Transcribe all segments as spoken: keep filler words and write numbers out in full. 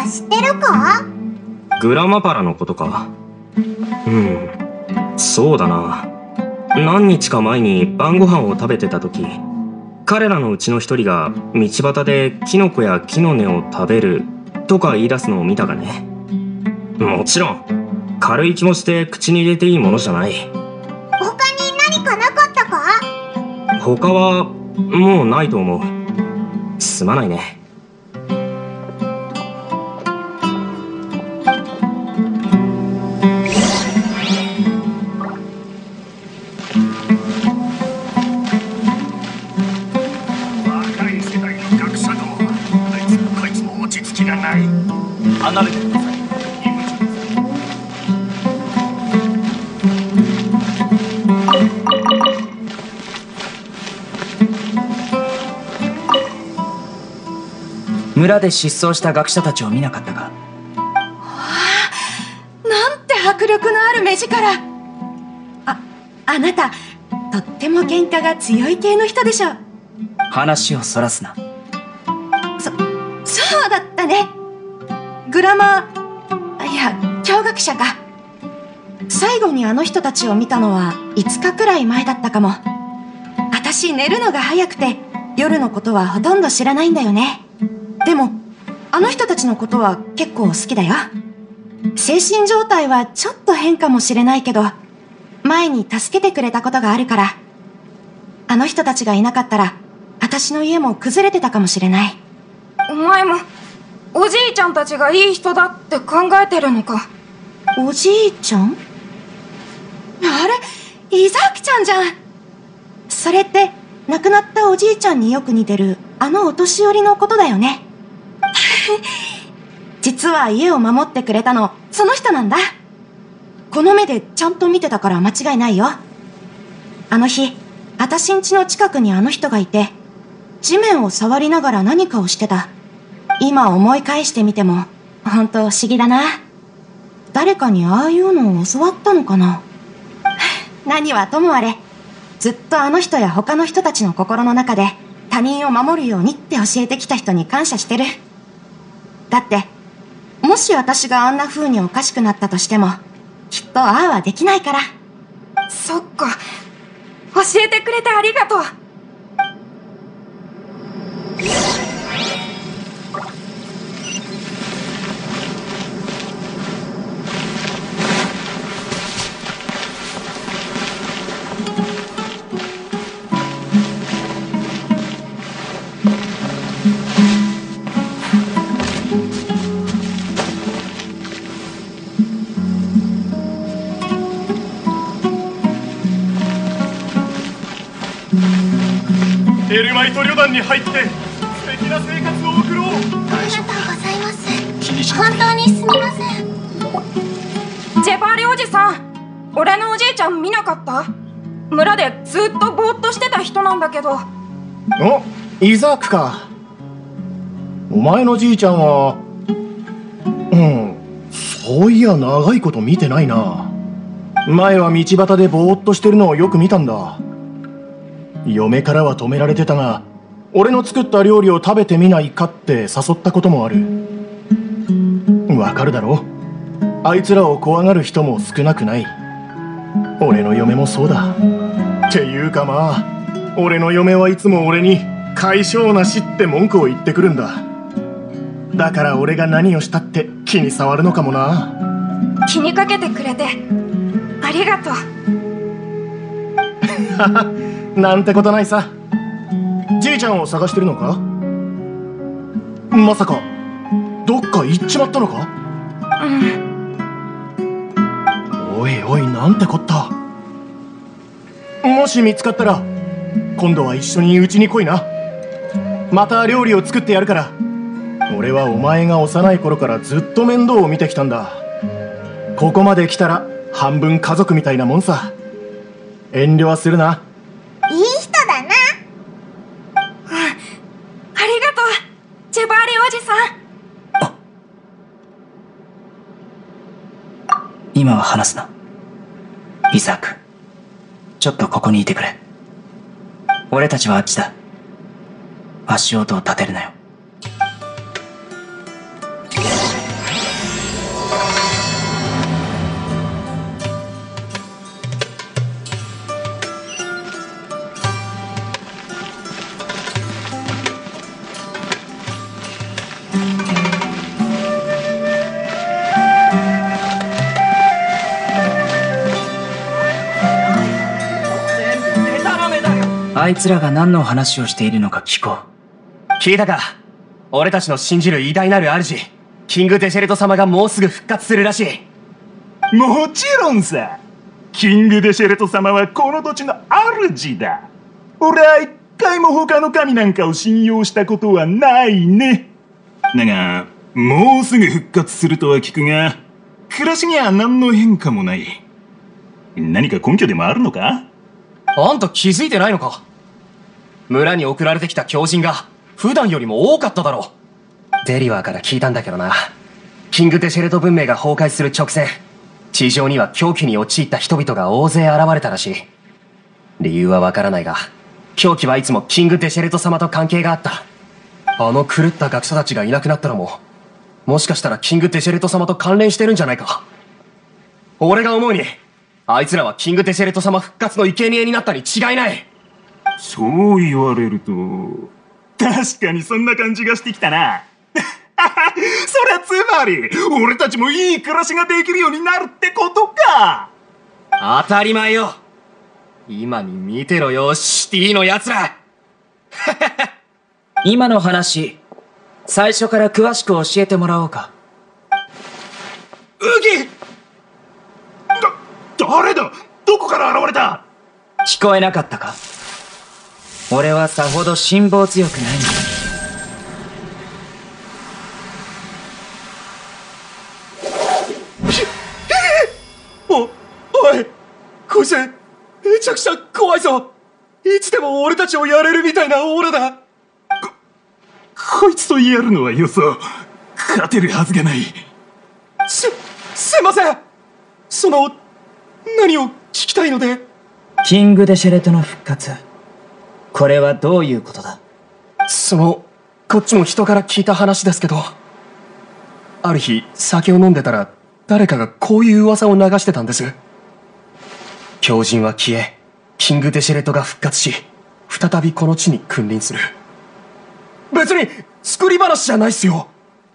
知ってるか？ グラマパラのことか。うん、そうだな。何日か前に晩ご飯を食べてた時、彼らのうちの一人が道端でキノコや木の根を食べるとか言い出すのを見たがね。もちろん軽い気もして口に入れていいものじゃない。 他に何かなかったか？ 他はもうないと思う。すまないね。 若い世代の学者どもはあいつもこいつも落ち着きがない。離れてください。 村で失踪した学者たちを見なかったか？ わあ、なんて迫力のある目力。あ、あなたとっても喧嘩が強い系の人でしょ。 話をそらすな。 そ、そうだったね。グラマー、いや、教学者か。最後にあの人たちを見たのはいつかくらい前だったかも。私寝るのが早くて夜のことはほとんど知らないんだよね。でもあの人たちのことは結構好きだよ。精神状態はちょっと変かもしれないけど、前に助けてくれたことがあるから。あの人たちがいなかったら私の家も崩れてたかもしれない。 お前もおじいちゃんたちがいい人だって考えてるのか？ おじいちゃん？あれ、イザークちゃんじゃん。それって亡くなったおじいちゃんによく似てるあのお年寄りのことだよね。実は家を守ってくれたのその人なんだ。この目でちゃんと見てたから間違いないよ。あの日あたしん家の近くにあの人がいて、地面を触りながら何かをしてた。今思い返してみても本当不思議だな。誰かにああいうのを教わったのかな。何はともあれ、ずっとあの人や他の人たちの心の中で他人を守るようにって教えてきた人に感謝してる。だってもし私があんな風におかしくなったとしてもきっとああはできないから。 そっか、教えてくれてありがとう。 エルマイト旅団に入って素敵な生活を送ろう。 ありがとうございます。本当にすみません。 ジェバーリおじさん、俺のおじいちゃん見なかった？村でずっとぼーっとしてた人なんだけど。 お、イザークか。お前のじいちゃんは、うん、そういや長いこと見てないな。前は道端でぼーっとしてるのをよく見たんだ。嫁からは止められてたが、俺の作った料理を食べてみないかって誘ったこともある。わかるだろ？あいつらを怖がる人も少なくない。俺の嫁もそうだ。っていうかまあ、俺の嫁はいつも俺に解消なしって文句を言ってくるんだ。だから俺が何をしたって気に障るのかもな。 気にかけてくれてありがとう。なんてことないさ。じいちゃんを探してるのか？まさかどっか行っちまったのか？ うん。 おいおい、なんてこった。もし見つかったら今度は一緒にうちに来いな。また料理を作ってやるから。俺はお前が幼い頃からずっと面倒を見てきたんだ。ここまで来たら半分家族みたいなもんさ。遠慮はするな。 いい人だな。 ありがとう、ジェバーリおじさん。 今は話すな。イザーク、ちょっとここにいてくれ。俺たちはあっちだ。足音を立てるなよ。 あいつらが何の話をしているのか聞こう。 聞いたか？俺たちの信じる偉大なる主、キングデシェルト様がもうすぐ復活するらしい。 もちろんさ。キングデシェルト様はこの土地の主だ。俺は一回も他の神なんかを信用したことはないね。だが、もうすぐ復活するとは聞くが、暮らしには何の変化もない。何か根拠でもあるのか？ あんた気づいてないのか？村に送られてきた狂人が普段よりも多かっただろう。デリワーから聞いたんだけどな。キングデシェルト文明が崩壊する直前、地上には狂気に陥った人々が大勢現れたらしい。理由はわからないが、狂気はいつもキングデシェルト様と関係があった。あの狂った学者たちがいなくなったのも、もしかしたらキングデシェルト様と関連してるんじゃないか。俺が思うに、あいつらはキングデシェルト様復活の生贄になったに違いない。 そう言われると、確かにそんな感じがしてきたな。そりゃつまり、俺たちもいい暮らしができるようになるってことか。 当たり前よ。今に見てろよ、シティの奴ら。 今の話、最初から詳しく教えてもらおうか。 ウギ！だ、誰だ？どこから現れた？ 聞こえなかったか？俺はさほど辛抱強くないんだ。 お、おい、こいつ、めちゃくちゃ怖いぞ。いつでも俺たちをやれるみたいなオーラだ。 こ、こいつとやるのはよそう。勝てるはずがない。 す、すいません。その、何を聞きたいので。 キングデシェレトの復活。これはどういうことだ？ その、こっちも人から聞いた話ですけど、ある日、酒を飲んでたら、誰かがこういう噂を流してたんです。狂人は消え、キングデシェレトが復活し、再びこの地に君臨する。別に、作り話じゃないっすよ。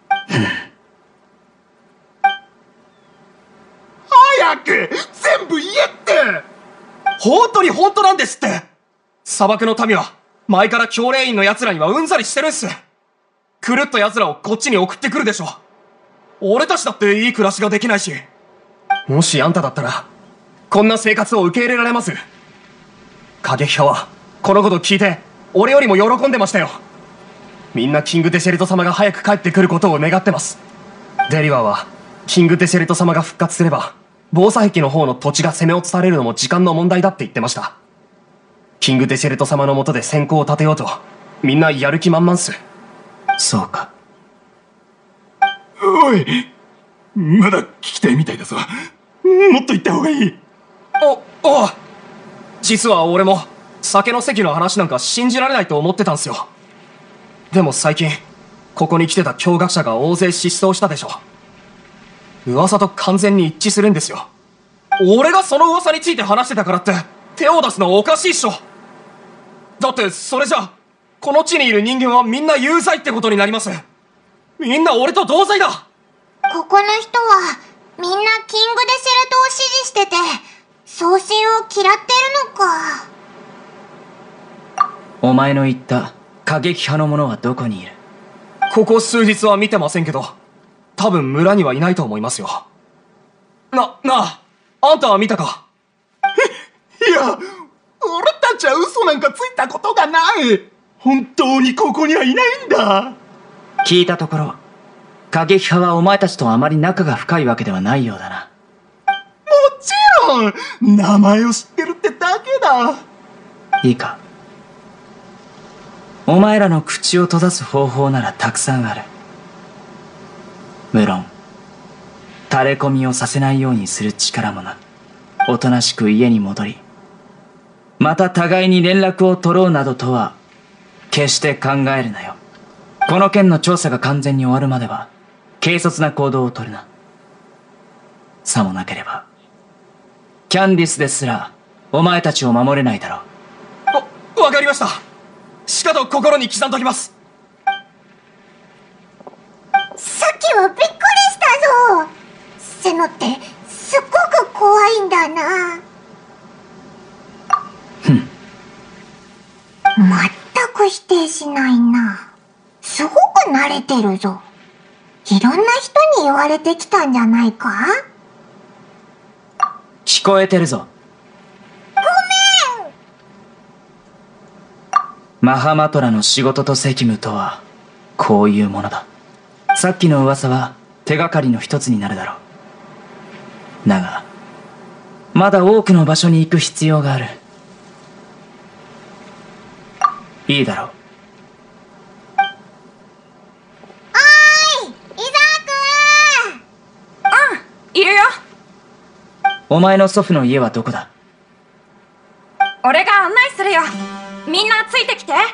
早く全部言えって！ 本当に本当なんですって！砂漠の民は、前から教令員の奴らにはうんざりしてるんす。狂った奴らをこっちに送ってくるでしょ。俺たちだっていい暮らしができないし。もしあんただったら、こんな生活を受け入れられます？過激派は、このこと聞いて、俺よりも喜んでましたよ。みんなキングデシェルト様が早く帰ってくることを願ってます。デリワーは、キングデシェルト様が復活すれば、防災壁の方の土地が攻め落とされるのも時間の問題だって言ってました。キングデシェルト様の下で先行を立てようと、みんなやる気満々っす。 そうか。 おい、まだ聞きたいみたいだぞ。もっと言った方がいい。 お、おう。実は俺も、酒の席の話なんか信じられないと思ってたんすよ。でも最近、ここに来てた驚愕者が大勢失踪したでしょ。噂と完全に一致するんですよ。俺がその噂について話してたからって、手を出すのおかしいっしょ。だって、それじゃ、この地にいる人間はみんな有罪ってことになります。みんな俺と同罪だ。 ここの人は、みんなキングデシェルトを支持してて、送信を嫌ってるのか。 お前の言った過激派の者はどこにいる？ ここ数日は見てませんけど、多分村にはいないと思いますよ。な、なあ、あんたは見たか？ いや、俺たちは嘘なんかついたことがない。本当にここにはいないんだ。 聞いたところ、過激派はお前たちとあまり仲が深いわけではないようだな。 もちろん、名前を知ってるってだけだ。 いいか。お前らの口を閉ざす方法ならたくさんある。無論、垂れ込みをさせないようにする力もな。おとなしく家に戻り、また互いに連絡を取ろうなどとは、決して考えるなよ。この件の調査が完全に終わるまでは、軽率な行動を取るな。さもなければ、キャンディスですら、お前たちを守れないだろう。わ、わかりました。しかと心に刻んどきます。 さっきはびっくりしたぞ。セノってすっごく怖いんだな。 ふん。 れてるぞ。いろんな人に言われてきたんじゃないか？ 聞こえてるぞ。 ごめん。 マハマトラの仕事と責務とはこういうものだ。さっきの噂は手がかりの一つになるだろう。だがまだ多くの場所に行く必要がある。いいだろう。 おーい、イザーク！ いるよ。 お前の祖父の家はどこだ？ 俺が案内するよ。みんなついてきて。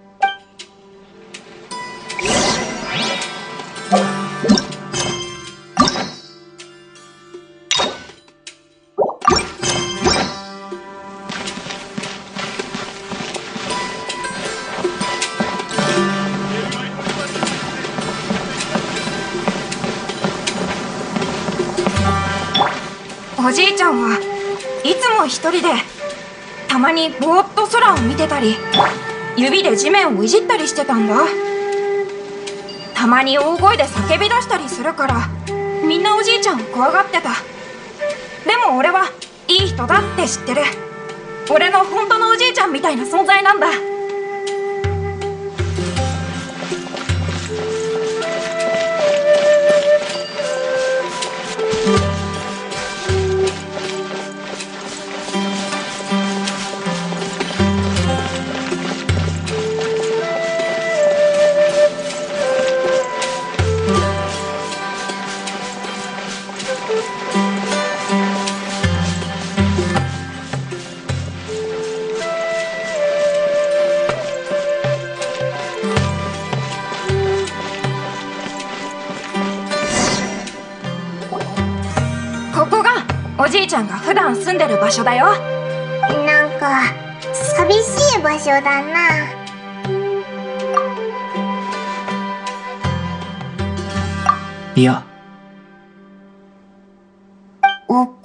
おじいちゃんはいつも一人で、たまにぼーっと空を見てたり、指で地面をいじったりしてたんだ。たまに大声で叫び出したりするから、みんなおじいちゃんを怖がってた。でも俺はいい人だって知ってる。俺の本当のおじいちゃんみたいな存在なんだ。おじいちゃんが普段住んでる場所だよ。 なんか寂しい場所だな。 いや、 お香？あ、もし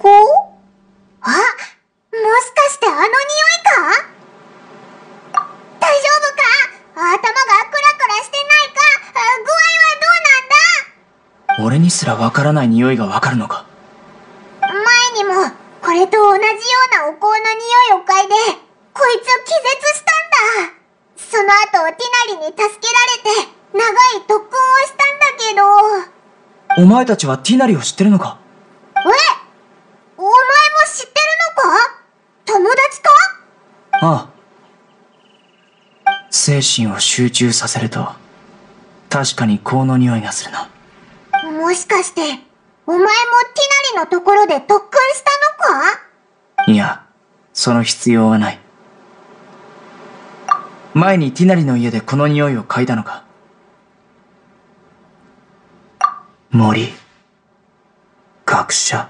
かしてあの匂いか？大丈夫か？頭がクラクラしてないか？具合はどうなんだ？ 俺にすらわからない匂いがわかるのか？ 前にもこれと同じようなお香の匂いを嗅いでこいつ気絶したんだ。その後ティナリに助けられて長い特訓をしたんだけど。 お前たちはティナリを知ってるのか？ え？お前も知ってるのか？友達か？ ああ。精神を集中させると確かに香の匂いがするな。 もしかしてお前もティナリのところで特訓したのか？ いや、その必要はない。前にティナリの家でこの匂いを嗅いだのか？森、学者。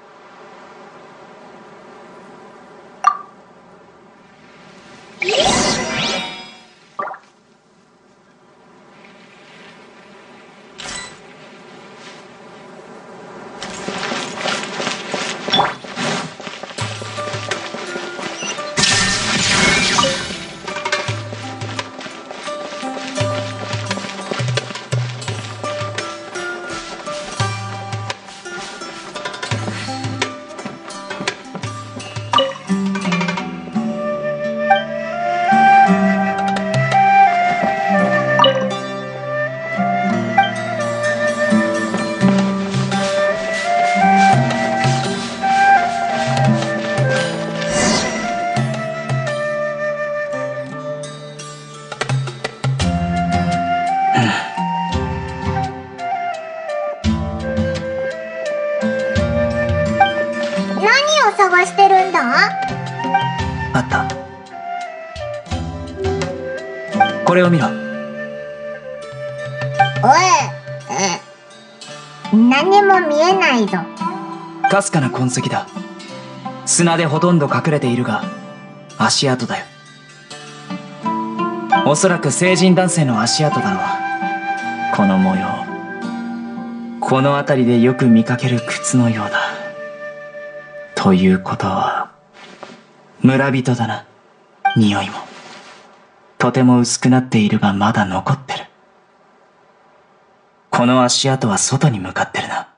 探してるんだ？ あった。これを見ろ。 おい、え、何も見えないぞ。 かすかな痕跡だ。砂でほとんど隠れているが足跡だよ。おそらく成人男性の足跡だろう。この模様、この辺りでよく見かける靴のようだ。ということは村人だな。匂いもとても薄くなっているがまだ残ってる。 この足跡は外に向かってるな。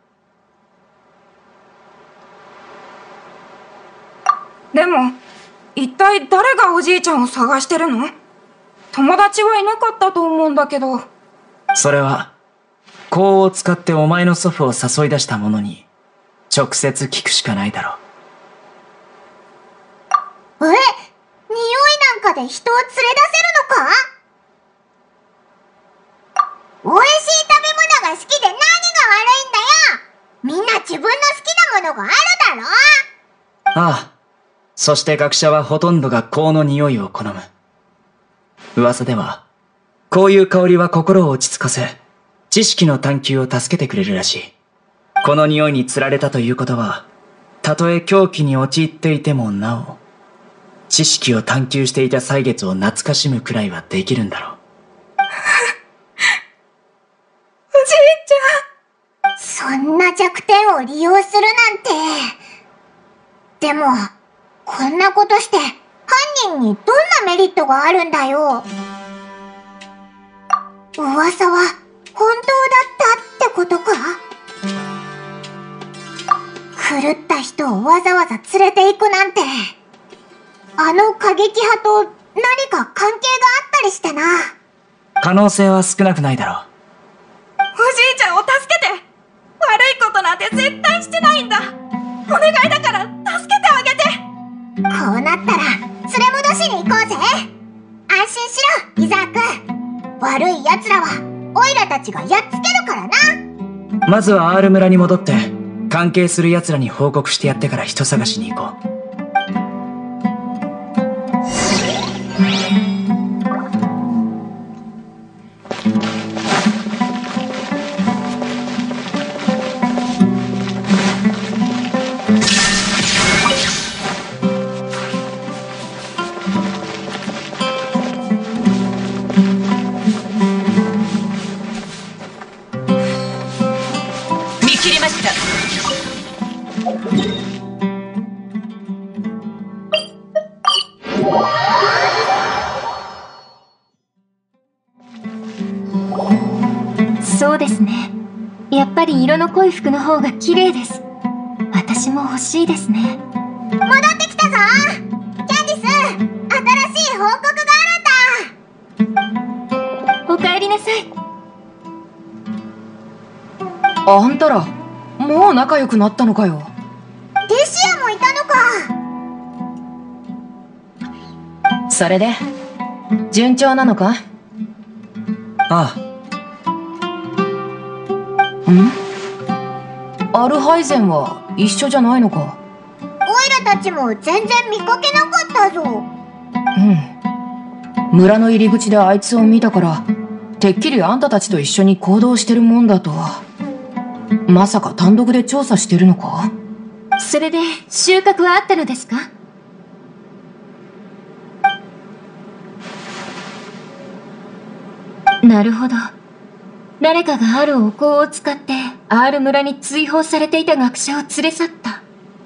でも、一体誰がおじいちゃんを探してるの？友達はいなかったと思うんだけど。 それは、香を使ってお前の祖父を誘い出した者に、直接聞くしかないだろう。え？匂いなんかで人を連れ出せるのか？美味しい食べ物が好きで何が悪いんだよ！みんな自分の好きなものがあるだろ？ ああ。そして学者はほとんどが香の匂いを好む。噂では、こういう香りは心を落ち着かせ、知識の探求を助けてくれるらしい。この匂いに釣られたということは、たとえ狂気に陥っていてもなお、知識を探求していた歳月を懐かしむくらいはできるんだろう。 おじいちゃん。そんな弱点を利用するなんて。でも、こんなことして犯人にどんなメリットがあるんだよ。噂は本当だったってことか？狂った人をわざわざ連れて行くなんて、あの過激派と何か関係があったりしてな。 可能性は少なくないだろう。 おじいちゃんを助けて！悪いことなんて絶対してないんだ。お願いだから助けてあげて！ こうなったら連れ戻しに行こうぜ。安心しろ、イザーク。悪い奴らはオイラたちがやっつけるからな。 まずは R 村に戻って関係する奴らに報告してやってから人探しに行こう。 そうですね。やっぱり色の濃い服の方が綺麗です。私も欲しいですね。 戻ってきたぞ！キャンディス、新しい報告があるんだ！ おかえりなさい。 あんたら、もう仲良くなったのかよ。 デシアもいたのか。 それで、順調なのか？ ああ。 ん？アルハイゼンは一緒じゃないのか？ オイラたちも全然見かけなかったぞ。 うん。村の入り口であいつを見たから、てっきりあんたたちと一緒に行動してるもんだとは。まさか単独で調査してるのか？ それで収穫はあったのですか？なるほど。誰かがあるお香を使って R 村に追放されていた学者を連れ去った。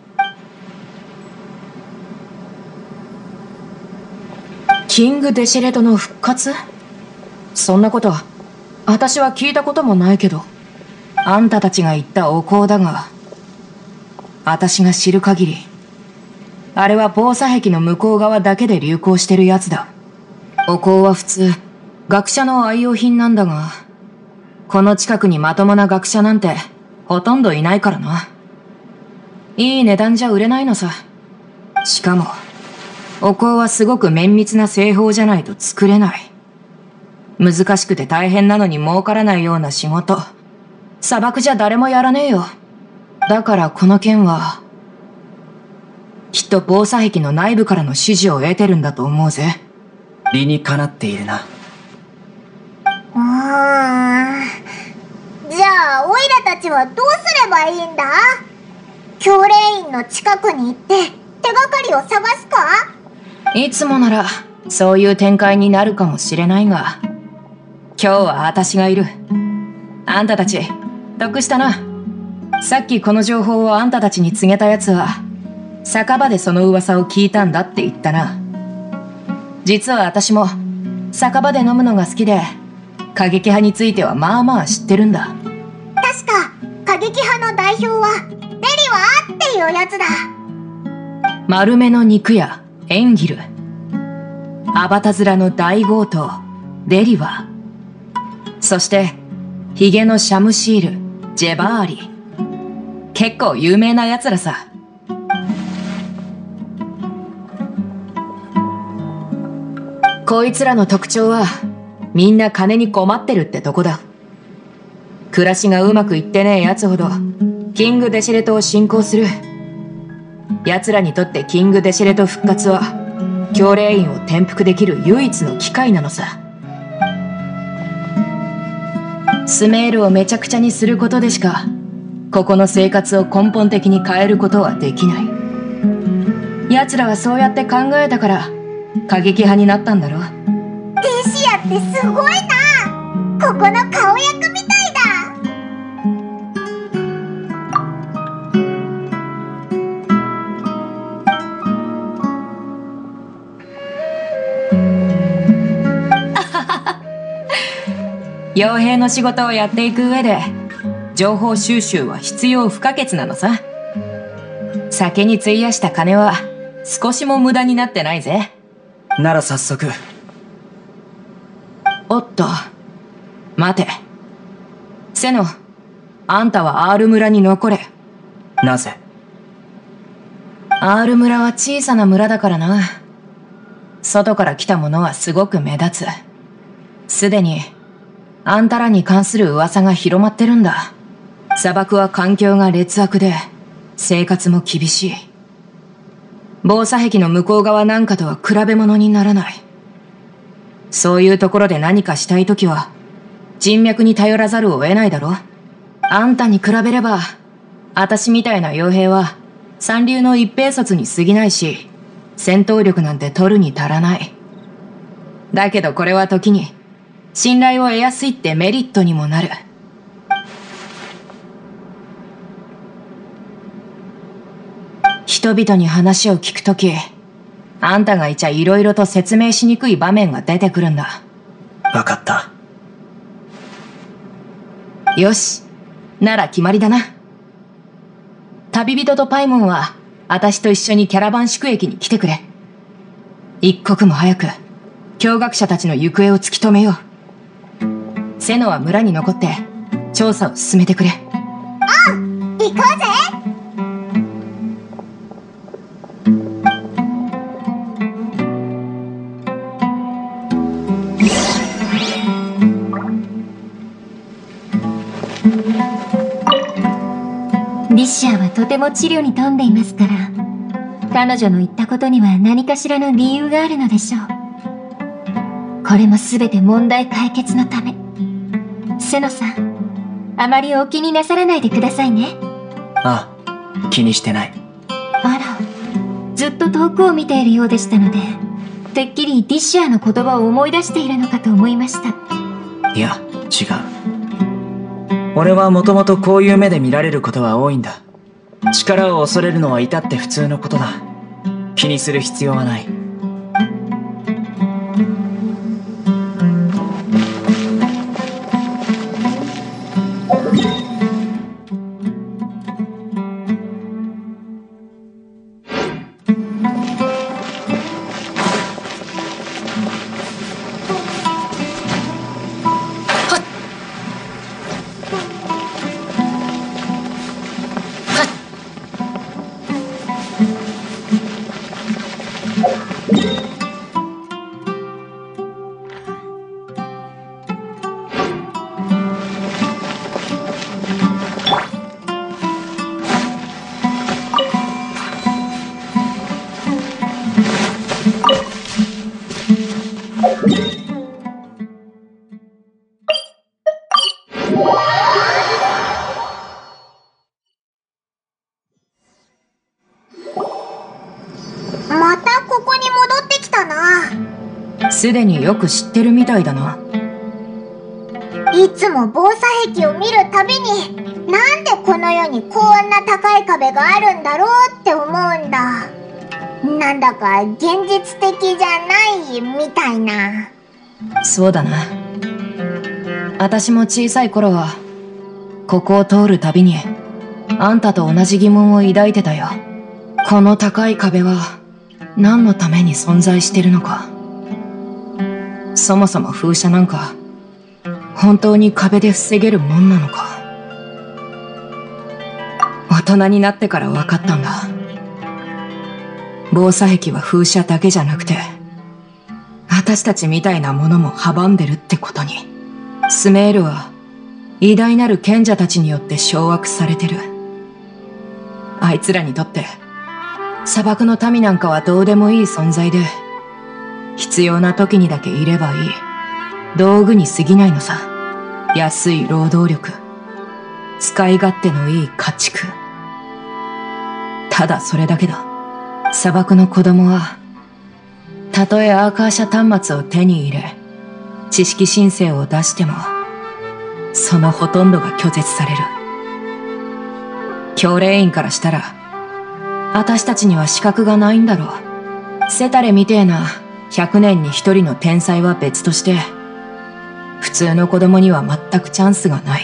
キング・デシェレトの復活？そんなことは私は聞いたこともないけど、あんたたちが言ったお香だが、私が知る限りあれは防砂壁の向こう側だけで流行してるやつだ。お香は普通学者の愛用品なんだが、この近くにまともな学者なんてほとんどいないからな。いい値段じゃ売れないのさ。しかもお香はすごく綿密な製法じゃないと作れない。難しくて大変なのに儲からないような仕事、砂漠じゃ誰もやらねえよ。だからこの件はきっと防砂壁の内部からの指示を得てるんだと思うぜ。 理にかなっているな。 うーん。じゃあオイラたちはどうすればいいんだ？教令院の近くに行って手がかりを探すか？ いつもならそういう展開になるかもしれないが、今日は私がいる。あんたたち得したな。さっきこの情報をあんたたちに告げたやつは酒場でその噂を聞いたんだって言ったな。実は私も酒場で飲むのが好きで、 過激派についてはまあまあ知ってるんだ。 確か過激派の代表はデリワーっていうやつだ。 丸めの肉屋エンギル、アバタ面の大強盗デリワー、そしてヒゲのシャムシールジェバーリ。結構有名なやつらさ。こいつらの特徴はみんな金に困ってるってとこだ。暮らしがうまくいってねえやつほどキングデシレトを信仰する。奴らにとってキングデシレト復活は教令員を転覆できる唯一の機会なのさ。スメールをめちゃくちゃにすることでしかここの生活を根本的に変えることはできない。奴らはそうやって考えたから過激派になったんだろ。 デシアってすごいな。ここの顔役みたいだ。 傭兵の仕事をやっていく上で情報収集は必要不可欠なのさ。酒に費やした金は少しも無駄になってないぜ。 なら早速。 おっと、待て。セノ、あんたは R 村に残れ。 なぜ？ R 村は小さな村だからな。外から来た者はすごく目立つ。すでにあんたらに関する噂が広まってるんだ。砂漠は環境が劣悪で生活も厳しい。防砂壁の向こう側なんかとは比べ物にならない。そういうところで何かしたいときは人脈に頼らざるを得ないだろ。あんたに比べれば私みたいな傭兵は三流の一兵卒に過ぎないし、戦闘力なんて取るに足らない。だけどこれは時に信頼を得やすいってメリットにもなる。人々に話を聞くとき、あんたがいちゃいろいろと説明しにくい場面が出てくるんだ。 わかった。 よし、なら決まりだな。旅人とパイモンは私と一緒にキャラバン宿駅に来てくれ。一刻も早く驚愕者たちの行方を突き止めよう。セノは村に残って調査を進めてくれ。 ああ、行こうぜ。 ディッシャーはとても治療に富んでいますから、彼女の言ったことには何かしらの理由があるのでしょう。これもすべて問題解決のため。セノさん、あまりお気になさらないでくださいね。 ああ、気にしてない。 あら、ずっと遠くを見ているようでしたので、てっきりディッシャーの言葉を思い出しているのかと思いました。 いや、違う。俺はもともとこういう目で見られることは多いんだ。力を恐れるのは至って普通のことだ。気にする必要はない。 またここに戻ってきたな。 すでによく知ってるみたいだな。 いつも防砂壁を見るたびに、なんでこの世にこんな高い壁があるんだろうって思うんだ。なんだか現実的じゃないみたいな。 そうだな。 私も小さい頃は、ここを通るたびに、あんたと同じ疑問を抱いてたよ。この高い壁は、何のために存在してるのか。そもそも風車なんか、本当に壁で防げるもんなのか。大人になってから分かったんだ。防災壁は風車だけじゃなくて、私たちみたいなものも阻んでるってことに。スメールは、偉大なる賢者たちによって掌握されてる。あいつらにとって、砂漠の民なんかはどうでもいい存在で、必要な時にだけいればいい。道具に過ぎないのさ。安い労働力。使い勝手のいい家畜。ただそれだけだ。砂漠の子供は、たとえアーカーシャ端末を手に入れ、知識申請を出しても、そのほとんどが拒絶される。教令員からしたら、私たちには資格がないんだろう。セタレみてえなひゃくねんにひとりの天才は別として、普通の子供には全くチャンスがない。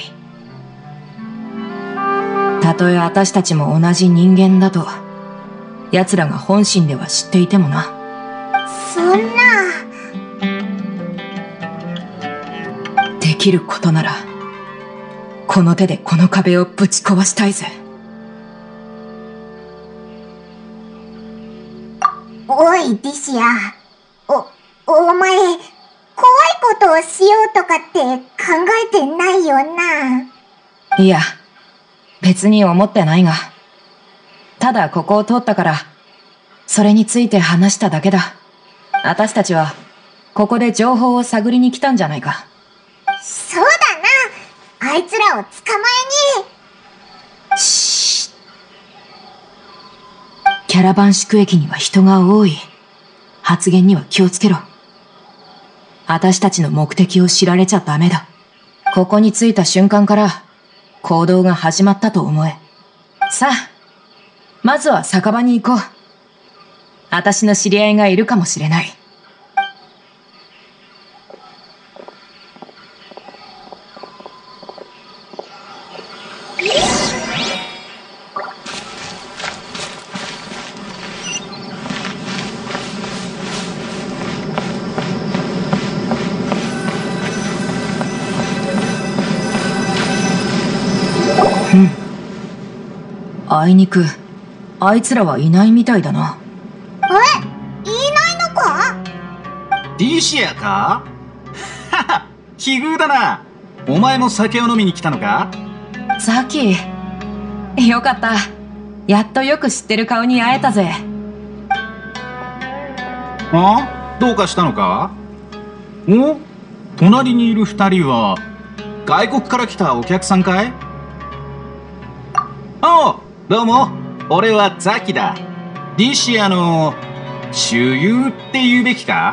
たとえ私たちも同じ人間だと、奴らが本心では知っていてもな。 そんな。 できることなら、この手でこの壁をぶち壊したいぜ。 おい、ディシア。お、お前、怖いことをしようとかって考えてないよな。 いや、別に思ってないが。ただここを通ったから、それについて話しただけだ。私たちは、ここで情報を探りに来たんじゃないか。 そうだな。あいつらを捕まえに。 シーッ。キャラバン宿駅には人が多い。発言には気をつけろ。私たちの目的を知られちゃダメだ。ここに着いた瞬間から、行動が始まったと思え。さあ、まずは酒場に行こう。私の知り合いがいるかもしれない。あいにく、あいつらはいないみたいだな。 え、いないのか？ ディシアか？はは、奇遇だな。お前も酒を飲みに来たのか？ ザキ、よかった。やっとよく知ってる顔に会えたぜ。 あ？どうかしたのか？お？隣にいる二人は、外国から来たお客さんかい？ああ、どうも。俺はザキだ。ディシアの主友って言うべきか？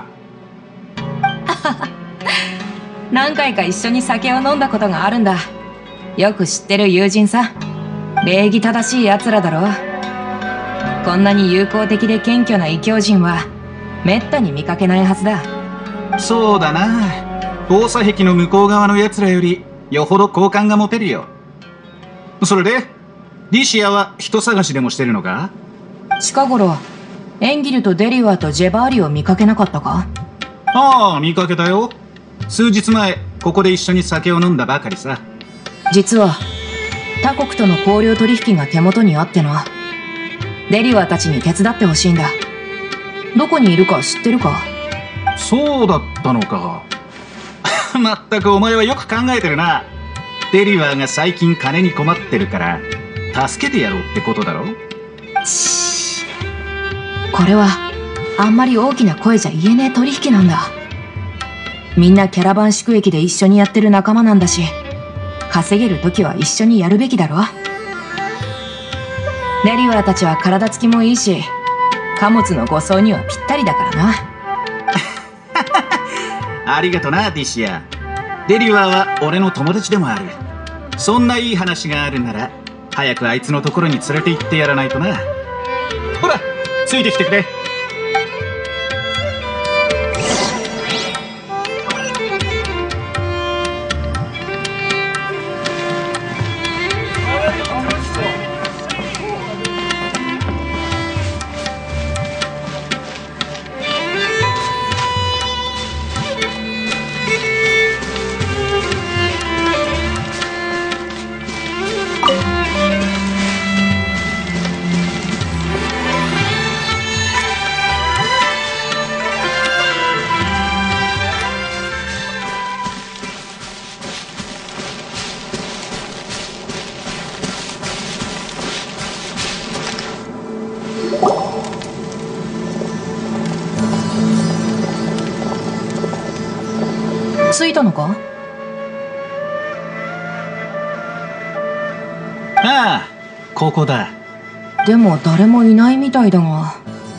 何回か一緒に酒を飲んだことがあるんだ。よく知ってる友人さ。礼儀正しい奴らだろ。こんなに友好的で謙虚な異教人はめったに見かけないはずだ。 そうだな。防災壁の向こう側の奴らよりよほど好感が持てるよ。それでディシアは人探しでもしてるのか？ 近頃、エンギルとデリワーとジェバーリを見かけなかったか？ ああ、見かけたよ。数日前、ここで一緒に酒を飲んだばかりさ。 実は、他国との交流取引が手元にあってな。デリワーたちに手伝ってほしいんだ。どこにいるか知ってるか？ そうだったのか。まったくお前はよく考えてるな。デリワーが最近金に困ってるから、助けてやろうってことだろ？ シー。これは、あんまり大きな声じゃ言えねえ取引なんだ。みんなキャラバン宿駅で一緒にやってる仲間なんだし、稼げる時は一緒にやるべきだろ。デリワーたちは体つきもいいし、貨物の護送にはぴったりだからな。 ありがとな、ディシア。デリワーは俺の友達でもある。そんないい話があるなら、早くあいつのところに連れて行ってやらないとな。ほら、ついてきてくれ。 たのか？ ああ、ここだ。 でも誰もいないみたいだが。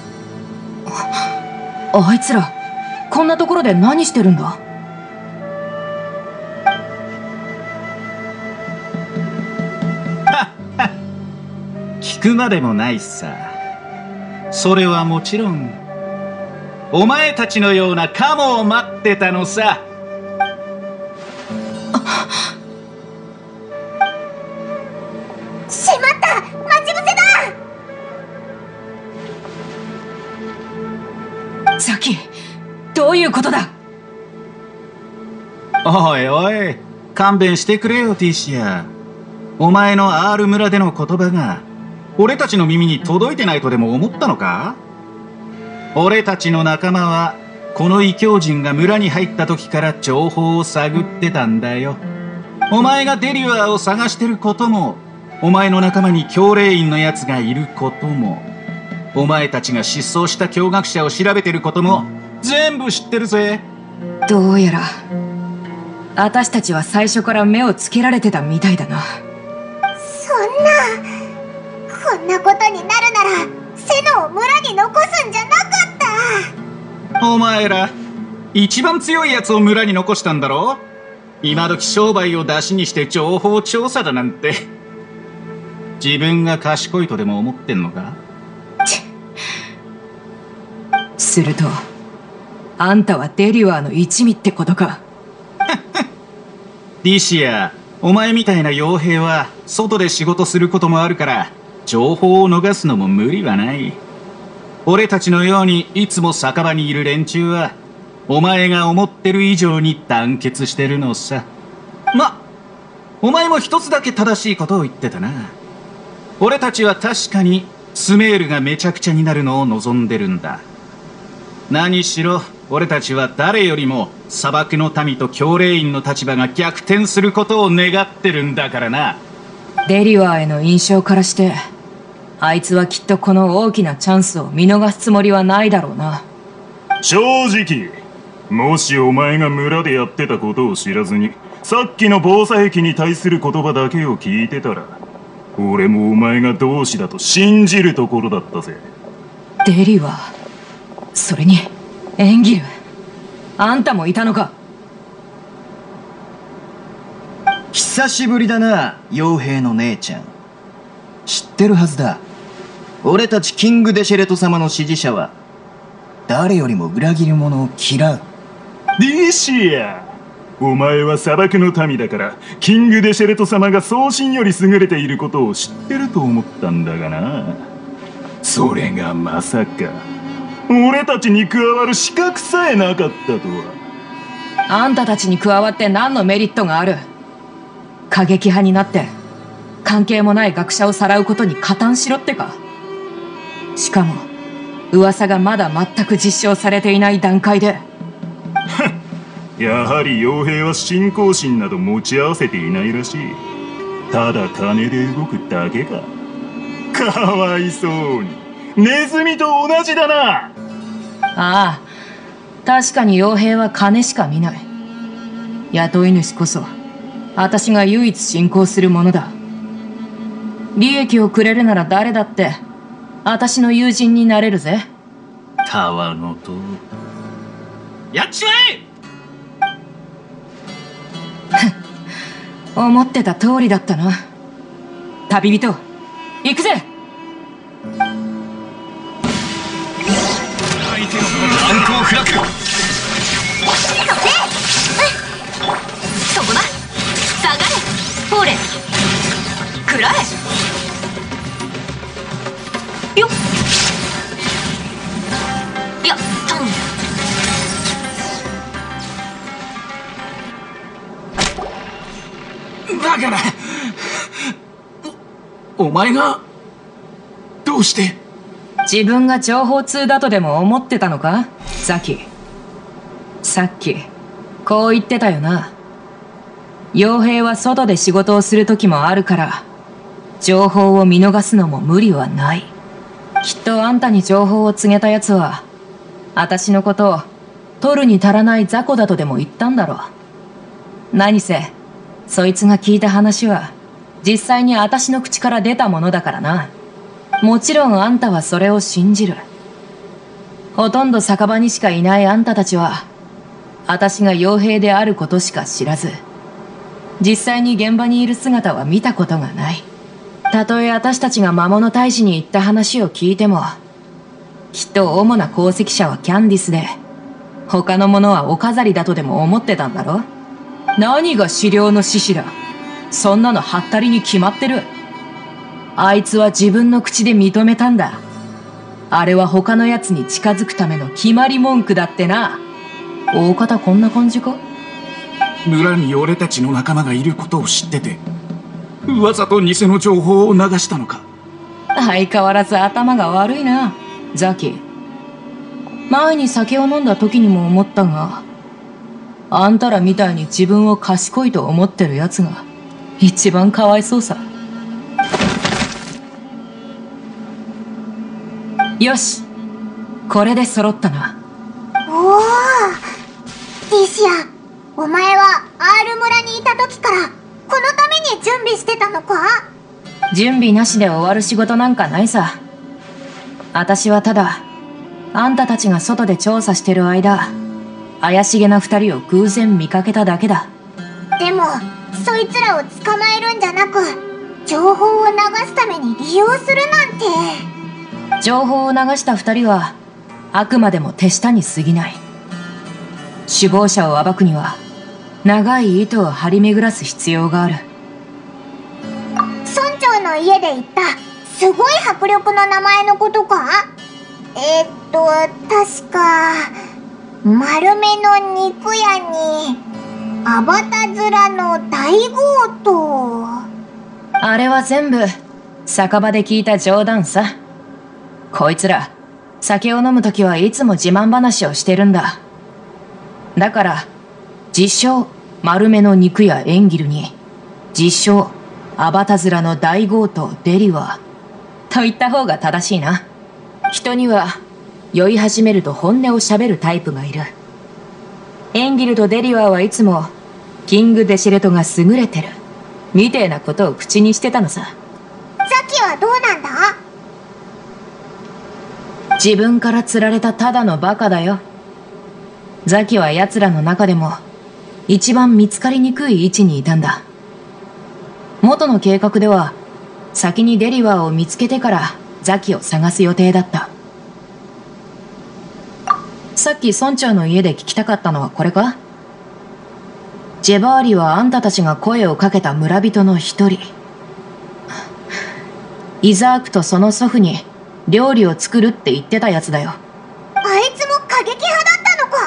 あ、あいつらこんなところで何してるんだ？ 聞くまでもないさ。それはもちろんお前たちのようなカモを待ってたのさ。 しまった、待ち伏せだ。 ザキ、どういうことだ？ おいおい、勘弁してくれよティシア。お前の R 村での言葉が俺たちの耳に届いてないとでも思ったのか？俺たちの仲間はこの異教人が村に入った時から情報を探ってたんだよ。お前がデリュアーを探してることも、お前の仲間に教令員のやつがいることも、お前たちが失踪した教学者を調べてることも全部知ってるぜ。 どうやら私たちは最初から目をつけられてたみたいだな。 そんな、こんなことになるならセノを村に残すんじゃなかった。 お前ら一番強いやつを村に残したんだろ。今時商売を出しにして情報調査だなんて、自分が賢いとでも思ってんのか？ するとあんたはデリュアーの一味ってことか？ ディシア、お前みたいな傭兵は外で仕事することもあるから情報を逃すのも無理はない。俺たちのようにいつも酒場にいる連中はお前が思ってる以上に団結してるのさ。ま、お前も一つだけ正しいことを言ってたな。俺たちは確かにスメールがめちゃくちゃになるのを望んでるんだ。何しろ俺たちは誰よりも砂漠の民と教令員の立場が逆転することを願ってるんだからな。 デリュアーへの印象からしてあいつはきっとこの大きなチャンスを見逃すつもりはないだろうな。 正直、もしお前が村でやってたことを知らずにさっきの防災壁に対する言葉だけを聞いてたら、俺もお前が同志だと信じるところだったぜ。 デリュアー、それにエンギル、あんたもいたのか？ 久しぶりだな、傭兵の姉ちゃん。知ってるはずだ。俺たちキング・デシェレト様の支持者は誰よりも裏切り者を嫌う。 ディシア、お前は砂漠の民だからキング・デシェレト様が送信より優れていることを知ってると思ったんだがな。それがまさか俺たちに加わる資格さえなかったとは。 あんたたちに加わって何のメリットがある？過激派になって関係もない学者をさらうことに加担しろってか？しかも噂がまだ全く実証されていない段階で。 やはり傭兵は信仰心など持ち合わせていないらしい。ただ金で動くだけか。かわいそうにネズミと同じだな。 ああ、確かに傭兵は金しか見ない。雇い主こそ私が唯一信仰するものだ。利益をくれるなら誰だって私の友人になれるぜ。 たわごとやっちまえ。 思ってた通りだったな。旅人、行くぜ。 ランクを開く。 そこだ。下がれ。ほれ。食らえ。よっ。やったん。 バカな。お、お前がどうして？ 自分が情報通だとでも思ってたのか、ザキ。さっきこう言ってたよな。傭兵は外で仕事をする時もあるから情報を見逃すのも無理はない。きっとあんたに情報を告げたやつは私のことを取るに足らない雑魚だとでも言ったんだろ何せそいつが聞いた話は実際に私の口から出たものだからな。もちろんあんたはそれを信じる。ほとんど酒場にしかいないあんたたちは私が傭兵であることしか知らず、実際に現場にいる姿は見たことがない。たとえ私たちが魔物退治に行った話を聞いても、きっと主な功績者はキャンディスで、他のものはお飾りだとでも思ってたんだろ。何が資料の獅子だ。そんなのはったりに決まってる。あいつは自分の口で認めたんだ。あれは他の奴に近づくための決まり文句だってな。大方こんな感じか？ 村に俺たちの仲間がいることを知ってて、わざと偽の情報を流したのか。 相変わらず頭が悪いな、ザキ。前に酒を飲んだ時にも思ったが、あんたらみたいに自分を賢いと思ってる奴が一番かわいそうさ。よし、これで揃ったな。 おお、リシア、お前はアール村にいた時からこのために準備してたのか？ 準備なしで終わる仕事なんかないさ。私はただ、あんたたちが外で調査してる間、怪しげな二人を偶然見かけただけだ。 でも、そいつらを捕まえるんじゃなく、情報を流すために利用するなんて。 情報を流した二人は、あくまでも手下に過ぎない。首謀者を暴くには、長い糸を張り巡らす必要がある。 村長の家で言った、すごい迫力の名前のことか？えー、っと、確か、丸めの肉屋に、アバタ面の大強盗。 あれは全部、酒場で聞いた冗談さ。こいつら、酒を飲むときはいつも自慢話をしてるんだ。だから、自称、丸めの肉屋エンギルに、自称、アバタ面の大強盗デリワー、と言った方が正しいな。人には、酔い始めると本音を喋るタイプがいる。エンギルとデリワーはいつも、キングデシレトが優れてる、みてえなことを口にしてたのさ。 ザキはどうなんだ？ 自分から釣られたただのバカだよ。ザキは奴らの中でも、一番見つかりにくい位置にいたんだ。元の計画では、先にデリワーを見つけてからザキを探す予定だった。さっき村長の家で聞きたかったのはこれか？ジェバーリはあんたたちが声をかけた村人の一人。イザークとその祖父に料理を作るって言ってたやつだよ。 あいつも過激派だったの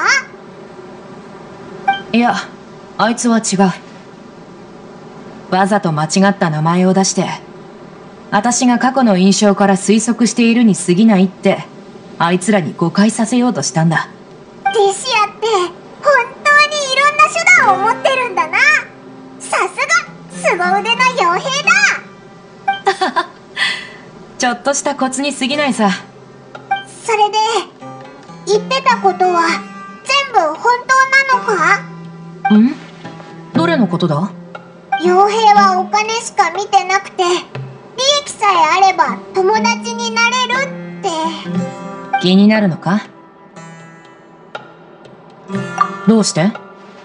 か？ いや、あいつは違う。わざと間違った名前を出して、私が過去の印象から推測しているに過ぎないって、あいつらに誤解させようとしたんだ。 リシアって本当にいろんな手段を持ってるんだな。さすが凄腕な傭兵だ。 ちょっとしたコツに過ぎないさ。 それで言ってたことは全部本当なのか？ ん？どれのことだ？ 傭兵はお金しか見てなくて、利益さえあれば友達になれるって。 気になるのか？どうして？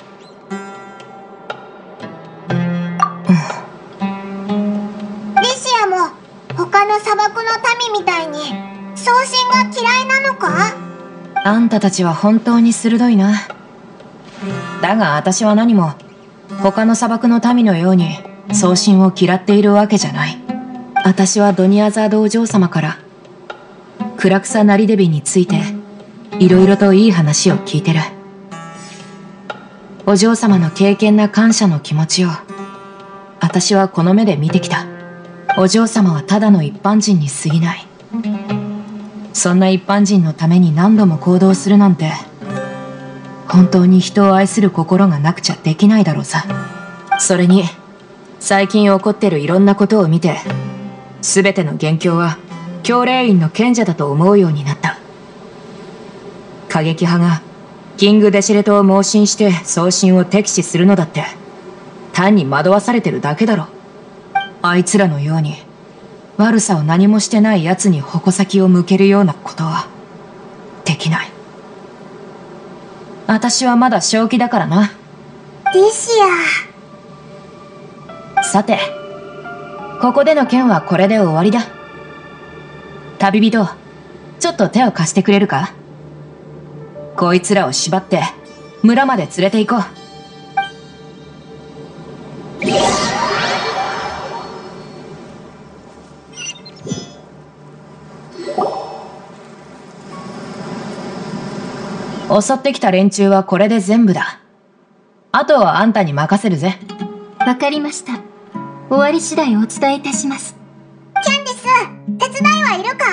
リシアも他の砂漠の民みたいに送信が嫌いなのか？ あんたたちは本当に鋭いな。だが私は何も他の砂漠の民のように送信を嫌っているわけじゃない。私はドニアザードお嬢様から暗草ナリデビについていろいろといい話を聞いてる。お嬢様の敬虔な感謝の気持ちを私はこの目で見てきた。お嬢様はただの一般人に過ぎない。そんな一般人のために何度も行動するなんて、本当に人を愛する心がなくちゃできないだろうさ。それに最近起こってるいろんなことを見て、全ての元凶は教令員の賢者だと思うようになった。過激派がキングデシレトを盲信して送信を敵視するのだって単に惑わされてるだけだろ。あいつらのように悪さを何もしてない奴に矛先を向けるようなことはできない。私はまだ正気だからな。 リシア。 さて、ここでの件はこれで終わりだ。旅人、ちょっと手を貸してくれるか？こいつらを縛って村まで連れて行こう。襲ってきた連中はこれで全部だ。あとはあんたに任せるぜ。 わかりました。終わり次第お伝えいたします。 キャンディス、手伝いはいるか？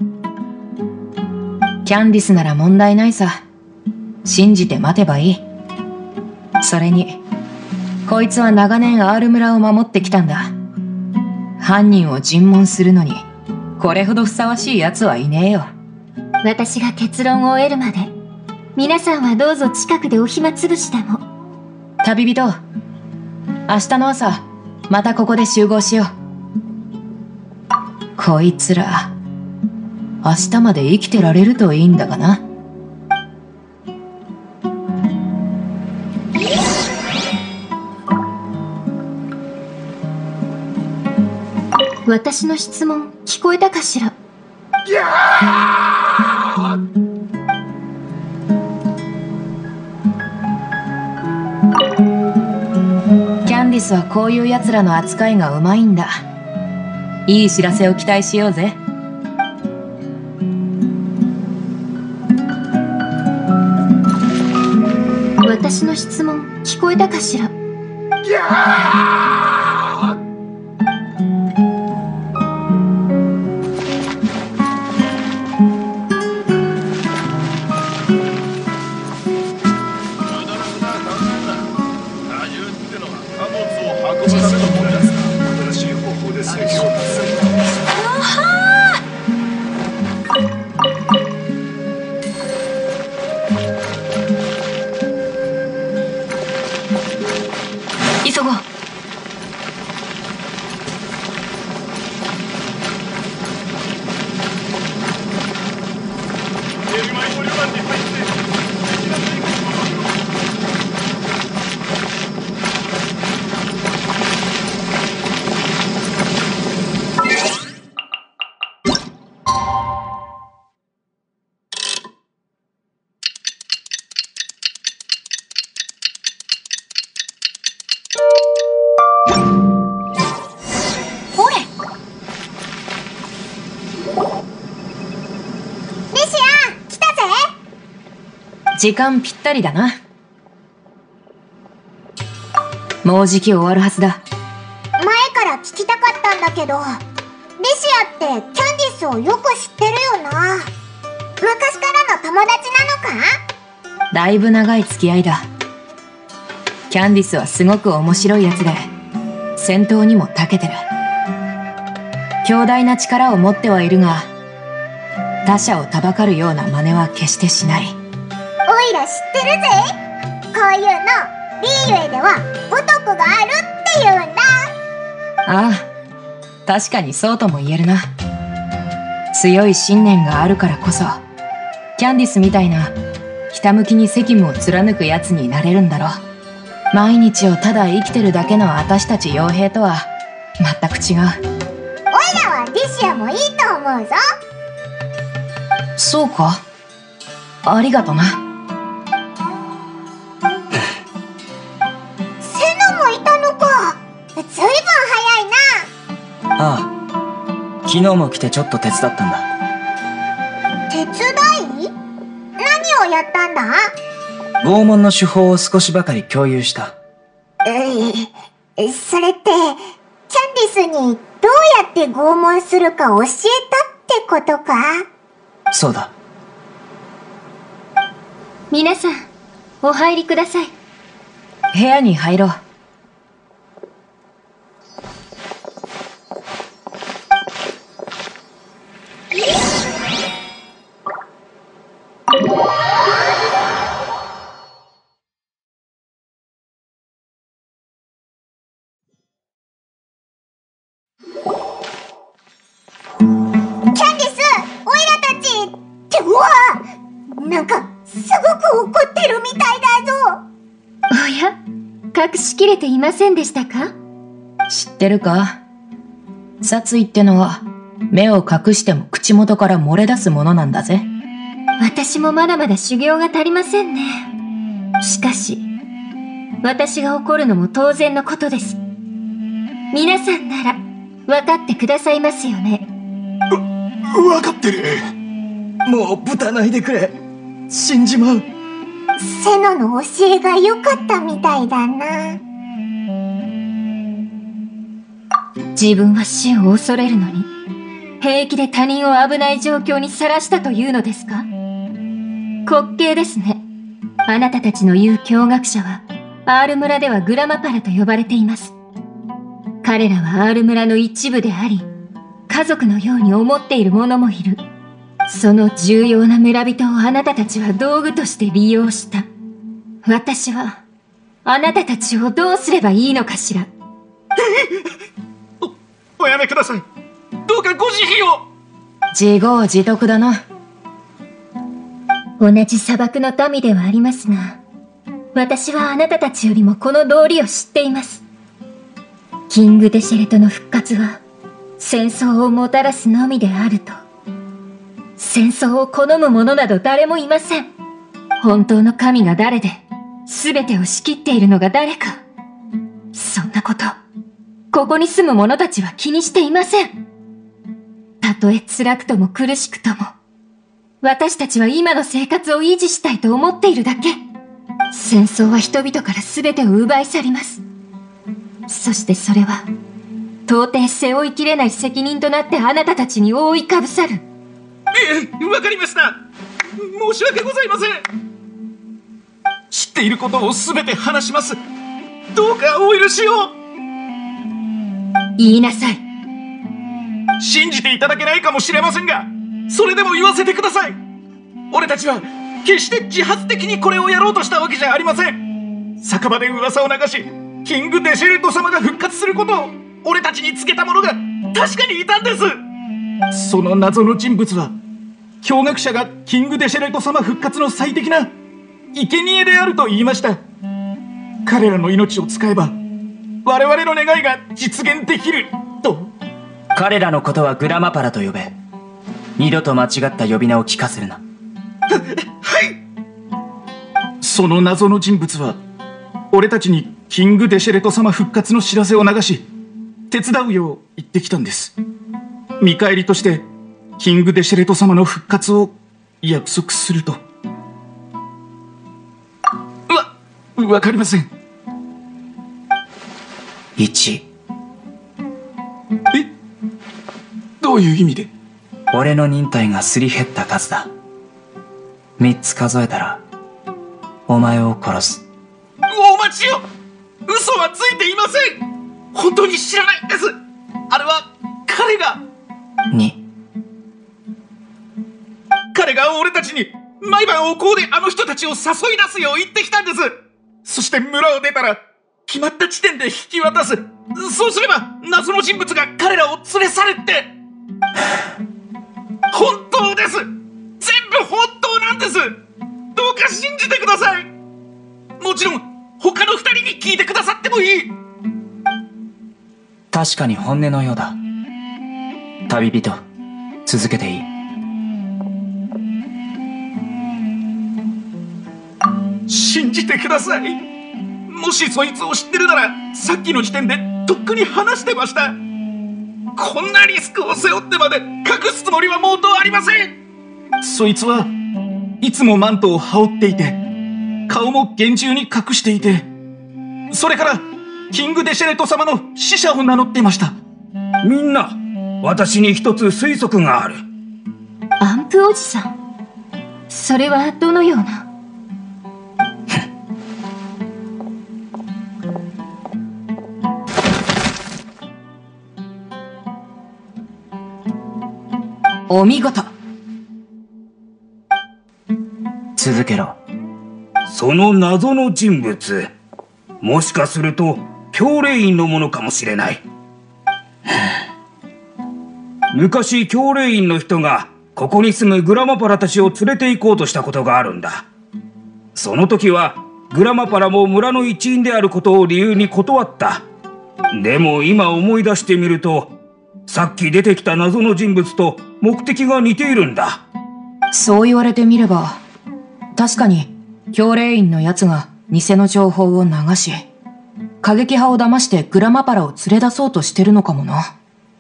キャンディスなら問題ないさ。信じて待てばいい。それに、こいつは長年アール村を守ってきたんだ。犯人を尋問するのに、これほどふさわしい奴はいねえよ。 私が結論を得るまで、皆さんはどうぞ近くでお暇つぶしでも。 旅人、明日の朝、またここで集合しよう。こいつら、明日まで生きてられるといいんだがな。 私の質問聞こえたかしら？ ギャー！ キャンディスはこういう奴らの扱いがうまいんだ。いい知らせを期待しようぜ。 私の質問聞こえたかしら？ ギャー！ 急ごう。 時間ぴったりだな。もうじき終わるはずだ。 前から聞きたかったんだけど、リシアってキャンディスをよく知ってるよな。昔からの友達なのか？ だいぶ長い付き合いだ。キャンディスはすごく面白いやつで、戦闘にも長けてる。強大な力を持ってはいるが、他者をたばかるような真似は決してしない。 おいら知ってるぜ。こういうのリーユエでは五徳があるって言うんだ。 ああ、確かにそうとも言えるな。強い信念があるからこそ、キャンディスみたいなひたむきに責務を貫くやつになれるんだろう。毎日をただ生きてるだけの私たち傭兵とは全く違う。 おいらはリシアもいいと思うぞ。 そうか？ありがとな。 セノもいたのか。ずいぶん早いな。 ああ、昨日も来てちょっと手伝ったんだ。 手伝い？何をやったんだ？ 拷問の手法を少しばかり共有した。 え、それってキャンディスにどうやって拷問するか教えたってことか？ そうだ。 皆さん、お入りください。 部屋に入ろう。 隠しきれていませんでしたか？ 知ってるか？殺意ってのは目を隠しても口元から漏れ出すものなんだぜ。 私もまだまだ修行が足りませんね。しかし、私が怒るのも当然のことです。皆さんなら分かってくださいますよね。 わ、分かってる。もうぶたないでくれ。死んじまう。 セノの教えが良かったみたいだな。 自分は死を恐れるのに、平気で他人を危ない状況にさらしたというのですか？滑稽ですね。あなたたちの言う驚愕者は、アール村ではグラマパラと呼ばれています。彼らはアール村の一部であり、家族のように思っている者もいる。その重要な村人をあなたたちは道具として利用した。私は、あなたたちをどうすればいいのかしら。 お、おやめください。どうかご慈悲を。 自業自得だな。 同じ砂漠の民ではありますが、私はあなたたちよりもこの道理を知っています。キング・デシェレトの復活は、戦争をもたらすのみであると。戦争を好む者など誰もいません。本当の神が誰で、全てを仕切っているのが誰か。そんなこと、ここに住む者たちは気にしていません。たとえ辛くとも苦しくとも、私たちは今の生活を維持したいと思っているだけ。戦争は人々から全てを奪い去ります。そしてそれは、到底背負いきれない責任となってあなたたちに覆いかぶさる。 ええ、わかりました。申し訳ございません。知っていることを全て話します。どうかお許しを。 言いなさい。 信じていただけないかもしれませんが、それでも言わせてください。俺たちは決して自発的にこれをやろうとしたわけじゃありません。酒場で噂を流し、キング・デシェレット様が復活することを俺たちに告げた者が確かにいたんです。その謎の人物は、驚愕者がキング・デシェレット様復活の最適な生贄であると言いました。彼らの命を使えば我々の願いが実現できると。 彼らのことはグラマパラと呼べ。二度と間違った呼び名を聞かせるな。 はい。その謎の人物は俺たちにキング・デシェレト様復活の知らせを流し、手伝うよう言ってきたんです。見返りとしてキング・デシェレト様の復活を約束すると。わ、わかりません。 いち。 え？どういう意味で？ 俺の忍耐がすり減った数だ。三つ数えたらお前を殺す。 お待ちよ。嘘はついていません。本当に知らないんです。あれは彼が。 に。 彼が俺たちに毎晩お香であの人たちを誘い出すよう言ってきたんです。そして村を出たら決まった地点で引き渡す。そうすれば謎の人物が彼らを連れ去るって。本当です。全部本当なんです。どうか信じてください。もちろん他の二人に聞いてくださってもいい。 確かに本音のようだ。旅人、続けていい。 信じてください。もしそいつを知ってるならさっきの時点でとっくに話してました。こんなリスクを背負ってまで隠すつもりは毛頭ありません。そいつはいつもマントを羽織っていて、顔も厳重に隠していて、それからキング・デシェレット様の使者を名乗っていました。 みんな、私に一つ推測がある。 アンプおじさん、それはどのような？ お見事。 続けろ。 その謎の人物、もしかすると教令員のものかもしれない。昔教令員の人がここに住むグラマパラたちを連れて行こうとしたことがあるんだ。その時はグラマパラも村の一員であることを理由に断った。でも今思い出してみると、さっき出てきた謎の人物と目的が似ているんだ。 そう言われてみれば、確かに教令員のやつが偽の情報を流し、過激派を騙してグラマパラを連れ出そうとしてるのかもな。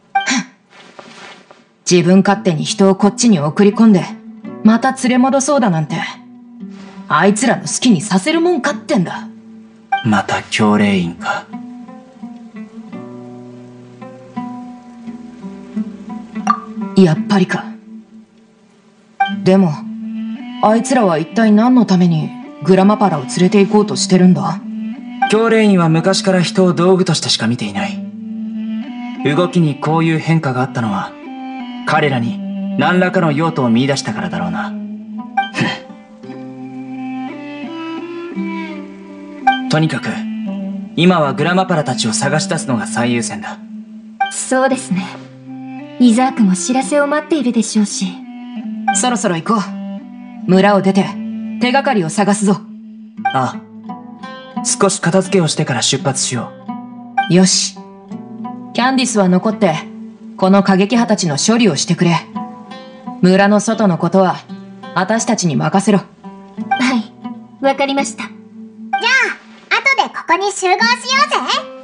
自分勝手に人をこっちに送り込んで、また連れ戻そうだなんて、あいつらの好きにさせるもんかってんだ。 また教令員か。 やっぱりか。でも、あいつらは一体何のためにグラマパラを連れて行こうとしてるんだ？ 教令員は昔から人を道具としてしか見ていない。動きにこういう変化があったのは、彼らに何らかの用途を見出したからだろうな。とにかく、今はグラマパラたちを探し出すのが最優先だ。 そうですね。イザークも知らせを待っているでしょうし。 そろそろ行こう。村を出て、手がかりを探すぞ。 ああ。少し片付けをしてから出発しよう。よし。キャンディスは残って、この過激派たちの処理をしてくれ。村の外のことは、私たちに任せろ。 はい、わかりました。じゃあ、後でここに集合しようぜ。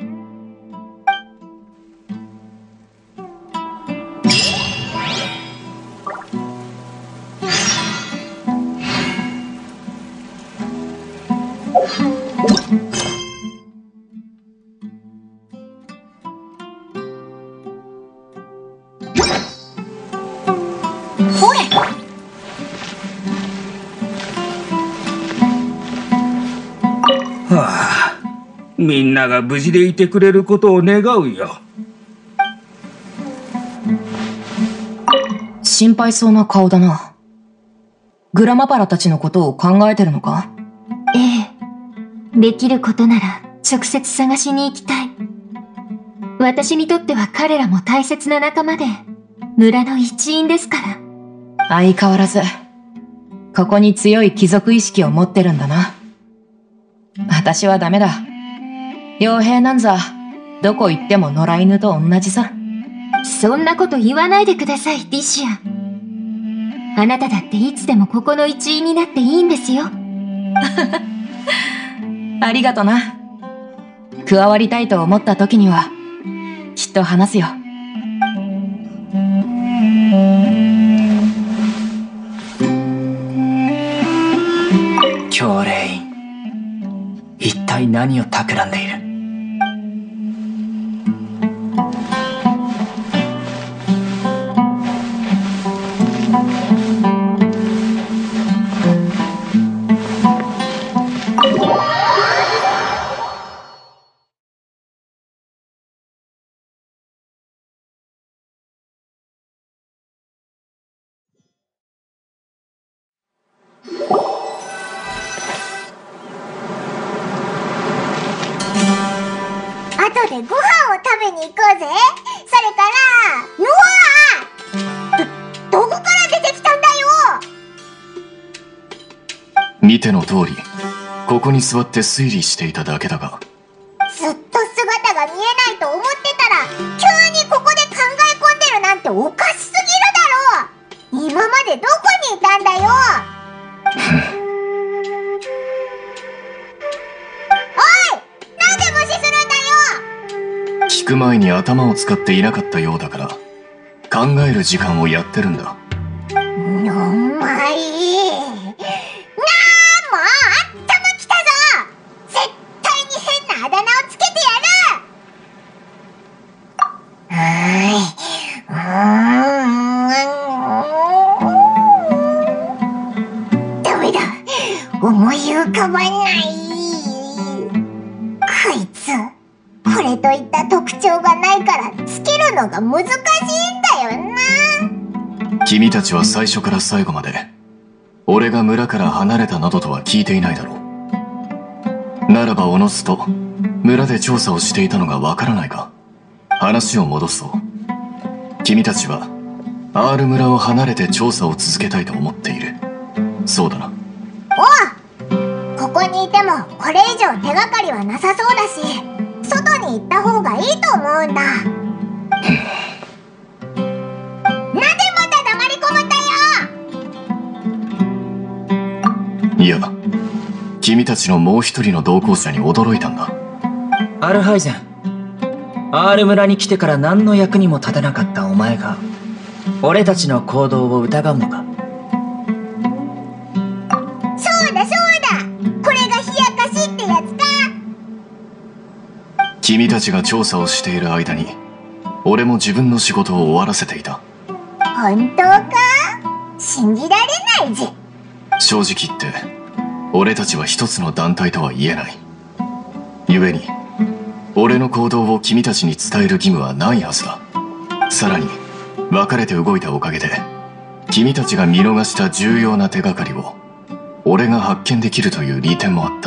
みんなが無事でいてくれることを願うよ。 心配そうな顔だな。グラマパラたちのことを考えてるのか？ ええ。できることなら直接探しに行きたい。私にとっては彼らも大切な仲間で、村の一員ですから。 相変わらず、ここに強い貴族意識を持ってるんだな。私はダメだ。傭兵なんざ、どこ行っても野良犬と同じさ。 そんなこと言わないでください、ディシア。あなただっていつでもここの一員になっていいんですよ。 ありがとな。加わりたいと思った時には、きっと話すよ。 教令員。一体何を企んでいる？ 後でご飯を食べに行こうぜ。それからノア！ど、どこから出てきたんだよ。 見ての通り、ここに座って推理していただけだが、 ずっと姿が見えないと思ってたら急にここで考え込んでるなんておかしすぎるだろ。今までどこにいたんだよ。 聞く前に頭を使っていなかったようだから、考える時間をやってるんだ。 お前、なあ、もう頭きたぞ。絶対に変なあだ名をつけてやる。はい、うーん、ダメだ、思い浮かばない。こいつこれといった特徴がないからつけるのが難しいんだよな。 君たちは最初から最後まで俺が村から離れたなどとは聞いていないだろう。ならばおのずと村で調査をしていたのがわからないか。話を戻そう。君たちは R 村を離れて調査を続けたいと思っている。そうだな。 おう、ここにいてもこれ以上手がかりはなさそうだし、外に行った方がいいと思うんだ。なんでまた黙り込むんだよ。 いや、君たちのもう一人の同行者に驚いたんだ。 アルハイゼン、アール村に来てから何の役にも立てなかったお前が俺たちの行動を疑うのか。 そうだそうだ、これが冷やかしってやつか。 君たちが調査をしている間に俺も自分の仕事を終わらせていた。 本当か？信じられないぜ。 正直言って俺たちは一つの団体とは言えない。故に俺の行動を君たちに伝える義務はないはずだ。さらに分かれて動いたおかげで君たちが見逃した重要な手がかりを俺が発見できるという利点もあった。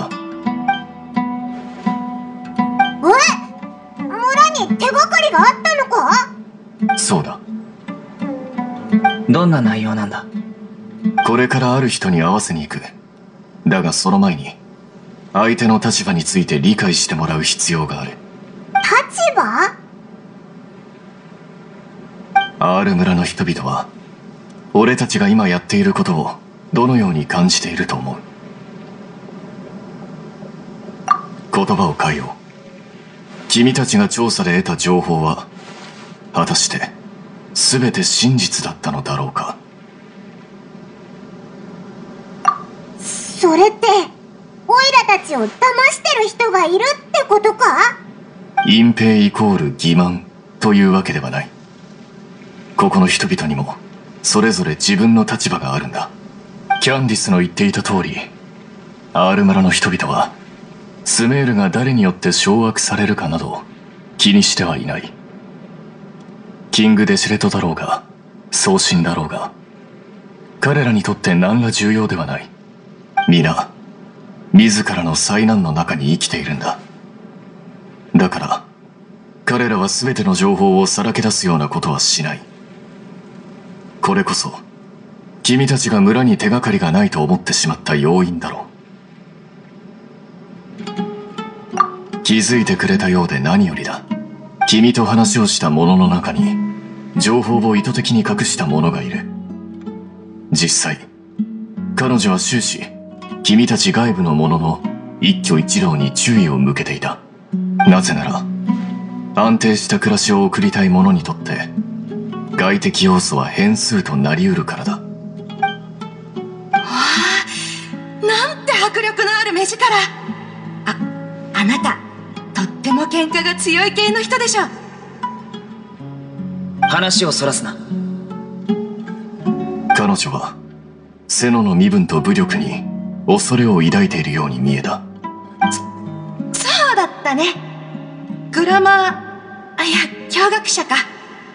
え？村に手がかりがあったのか？ そうだ。 どんな内容なんだ？ これからある人に会わせに行く。だがその前に相手の立場について理解してもらう必要がある。 立場？ アール村の人々は俺たちが今やっていることをどのように感じていると思う？言葉を変えよう。君たちが調査で得た情報は果たして全て真実だったのだろうか？ それってオイラたちを騙してる人がいるってことか？ 隠蔽イコール欺瞞というわけではない。ここの人々にもそれぞれ自分の立場があるんだ。キャンディスの言っていた通り、アール村の人々はスメールが誰によって掌握されるかなど気にしてはいない。キング・デシレトだろうが送信だろうが彼らにとって何ら重要ではない。皆自らの災難の中に生きているんだ。だから彼らは全ての情報をさらけ出すようなことはしない。これこそ君たちが村に手がかりがないと思ってしまった要因だろう。気づいてくれたようで何よりだ。君と話をした者の中に情報を意図的に隠した者がいる。実際彼女は終始君たち外部の者の一挙一動に注意を向けていた。なぜなら安定した暮らしを送りたい者にとって外的要素は変数となりうるからだ。 わあ、なんて迫力のある目力。あ、あなたとっても喧嘩が強い系の人でしょ。 話をそらすな。 彼女はセノの身分と武力に恐れを抱いているように見えた。 そうだったね。グラマー、あ、いや、教学者か。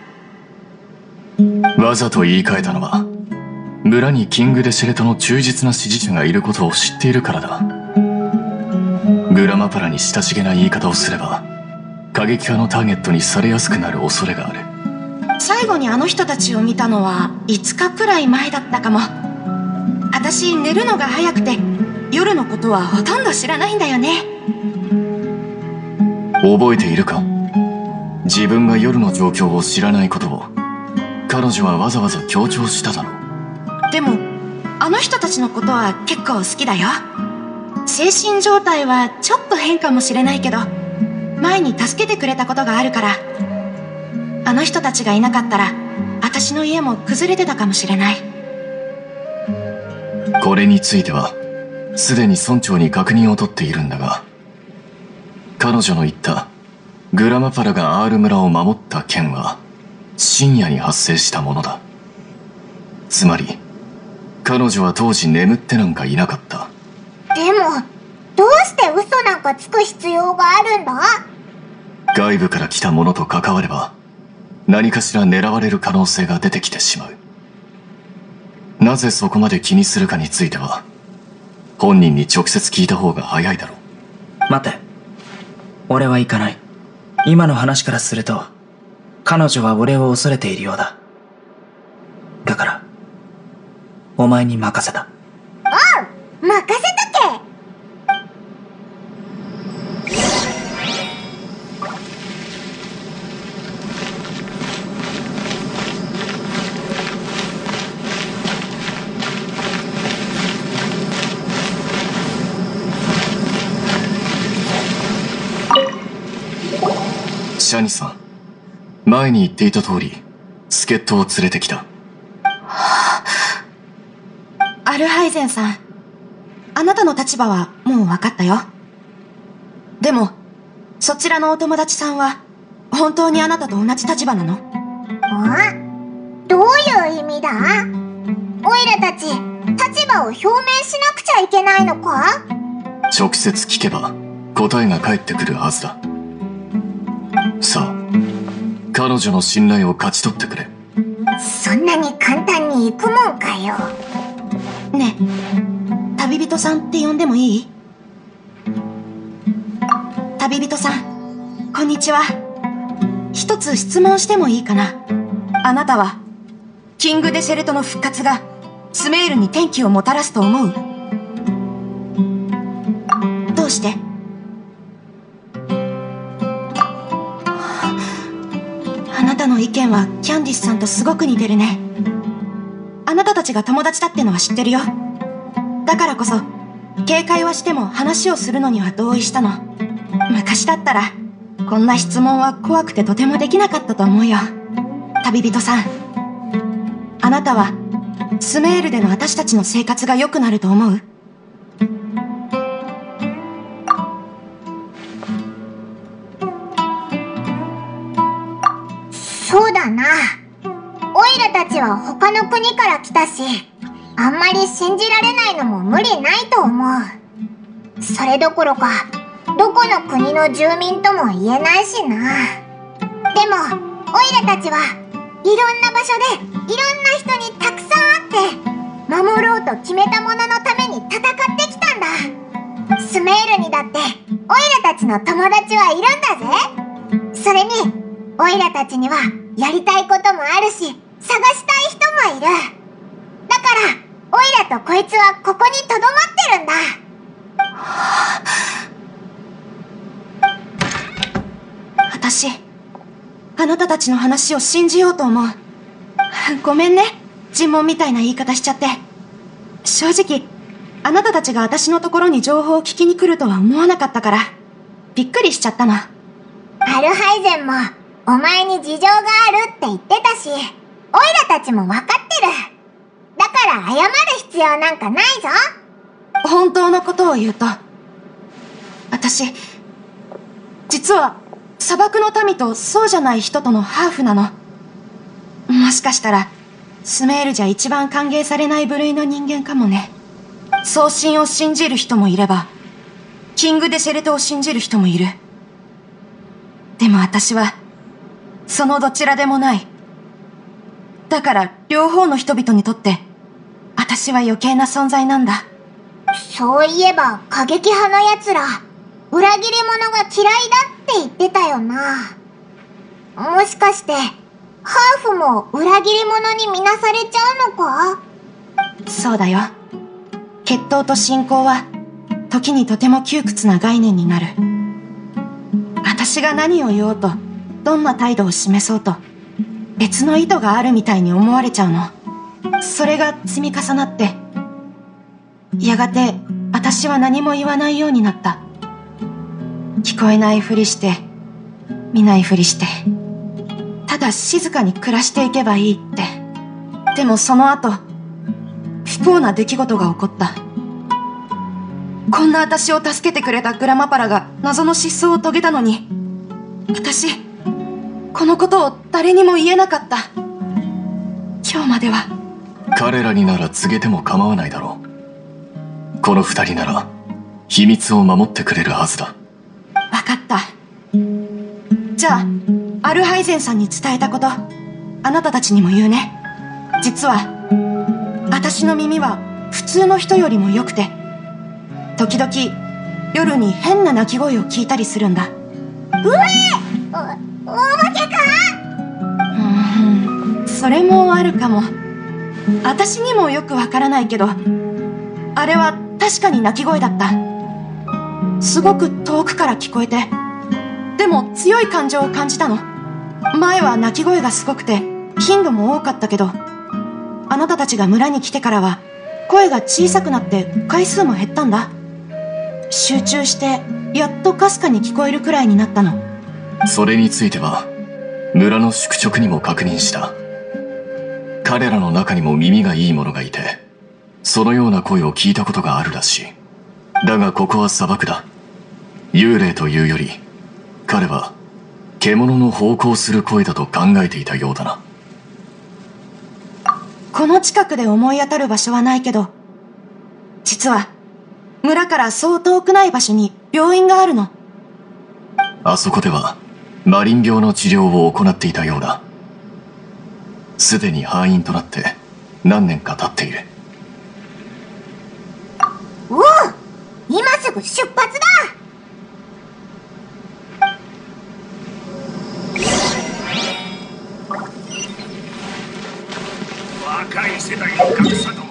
わざと言い換えたのは村にキング・デシレトの忠実な支持者がいることを知っているからだ。グラマパラに親しげな言い方をすれば過激派のターゲットにされやすくなる恐れがある。 最後にあの人たちを見たのはいつかくらい前だったかも。私寝るのが早くて夜のことはほとんど知らないんだよね。 覚えているか？自分が夜の状況を知らないことを彼女はわざわざ強調しただろう。 でもあの人たちのことは結構好きだよ。精神状態はちょっと変かもしれないけど前に助けてくれたことがあるから、あの人たちがいなかったら私の家も崩れてたかもしれない。 これについてはすでに村長に確認を取っているんだが、彼女の言ったグラマパラがアール村を守った件は深夜に発生したものだ。つまり彼女は当時眠ってなんかいなかった。 でもどうして嘘なんかつく必要があるんだ？ 外部から来た者と関われば何かしら狙われる可能性が出てきてしまう。なぜそこまで気にするかについては本人に直接聞いた方が早いだろう。 待て、俺は行かない。今の話からすると彼女は俺を恐れているようだ。だからお前に任せた。 おう、任せとけ。 シャニさん、前に言っていた通り助っ人を連れてきた。 アルハイゼンさん、あなたの立場はもう分かったよ。でもそちらのお友達さんは本当にあなたと同じ立場なの？ ん？どういう意味だ？オイラたち立場を表明しなくちゃいけないのか？ 直接聞けば答えが返ってくるはずだ。さあ、彼女の信頼を勝ち取ってくれ。 そんなに簡単にいくもんかよ。 ねえ、旅人さんって呼んでもいい？旅人さん、こんにちは。一つ質問してもいいかな？あなたはキング・デシェルトの復活がスメールに転機をもたらすと思う？どうして？あなたの意見はキャンディスさんとすごく似てるね。あなたたちが友達だってのは知ってるよ。だからこそ警戒はしても話をするのには同意したの。昔だったらこんな質問は怖くてとてもできなかったと思うよ。旅人さん、あなたはスメールでの私たちの生活が良くなると思う？ そうだな。オイラたちは他の国から来たし、あんまり信じられないのも無理ないと思う。それどころかどこの国の住民とも言えないしな。でもオイラたちはいろんな場所でいろんな人にたくさん会って守ろうと決めたもののために戦ってきたんだ。スメールにだってオイラたちの友達はいるんだぜ。それにオイラたちにはやりたいこともあるし探したい人もいる。だからオイラとこいつはここにとどまってるんだ。 私、あなたたちの話を信じようと思う。ごめんね、尋問みたいな言い方しちゃって。正直あなたたちが私のところに情報を聞きに来るとは思わなかったからびっくりしちゃったの。 アルハイゼンもお前に事情があるって言ってたし、オイラたちも分かってる。だから謝る必要なんかないぞ。 本当のことを言うと、私実は砂漠の民とそうじゃない人とのハーフなの。もしかしたらスメールじゃ一番歓迎されない部類の人間かもね。送信を信じる人もいればキング・デシェルトを信じる人もいる。でも私はそのどちらでもない。だから両方の人々にとって私は余計な存在なんだ。 そういえば過激派のやつら裏切り者が嫌いだって言ってたよな。もしかしてハーフも裏切り者に見なされちゃうのか？ そうだよ。血統と信仰は時にとても窮屈な概念になる。私が何を言おうとどんな態度を示そうと別の意図があるみたいに思われちゃうの。それが積み重なってやがて私は何も言わないようになった。聞こえないふりして見ないふりしてただ静かに暮らしていけばいいって。でもその後不幸な出来事が起こった。こんな私を助けてくれたグラマパラが謎の失踪を遂げたのに私このことを誰にも言えなかった。今日までは。 彼らになら告げても構わないだろう。この二人なら秘密を守ってくれるはずだ。 わかった。じゃあアルハイゼンさんに伝えたことあなたたちにも言うね。実は私の耳は普通の人よりも良くて時々夜に変な鳴き声を聞いたりするんだ。 うえお、お化けか？ うーん、それもあるかも。私にもよくわからないけどあれは確かに鳴き声だった。すごく遠くから聞こえてでも強い感情を感じたの。前は鳴き声がすごくて頻度も多かったけどあなたたちが村に来てからは声が小さくなって回数も減ったんだ。集中してやっとかすかに聞こえるくらいになったの。 それについては村の宿直にも確認した。彼らの中にも耳がいい者がいて、そのような声を聞いたことがあるらしい。だがここは砂漠だ。幽霊というより彼は獣の咆哮する声だと考えていたようだな。 この近くで思い当たる場所はないけど、実は村からそう遠くない場所に病院があるの。 あそこではマリン病の治療を行っていたようだ。すでに廃院となって何年か経っている。 おお、今すぐ出発だ。 若い世代の格差と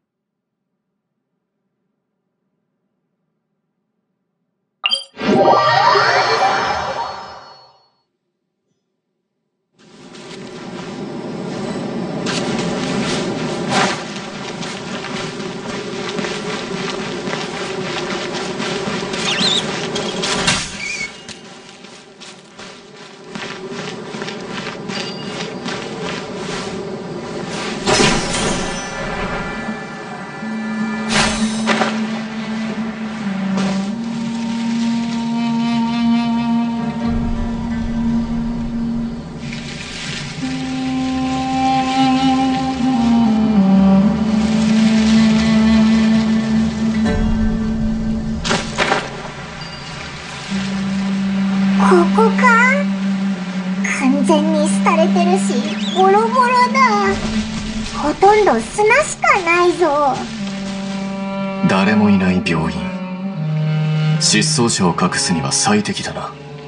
ここか？完全に廃れてるし、ボロボロだ。ほとんど砂しかないぞ。 誰もいない病院。失踪者を隠すには最適だな。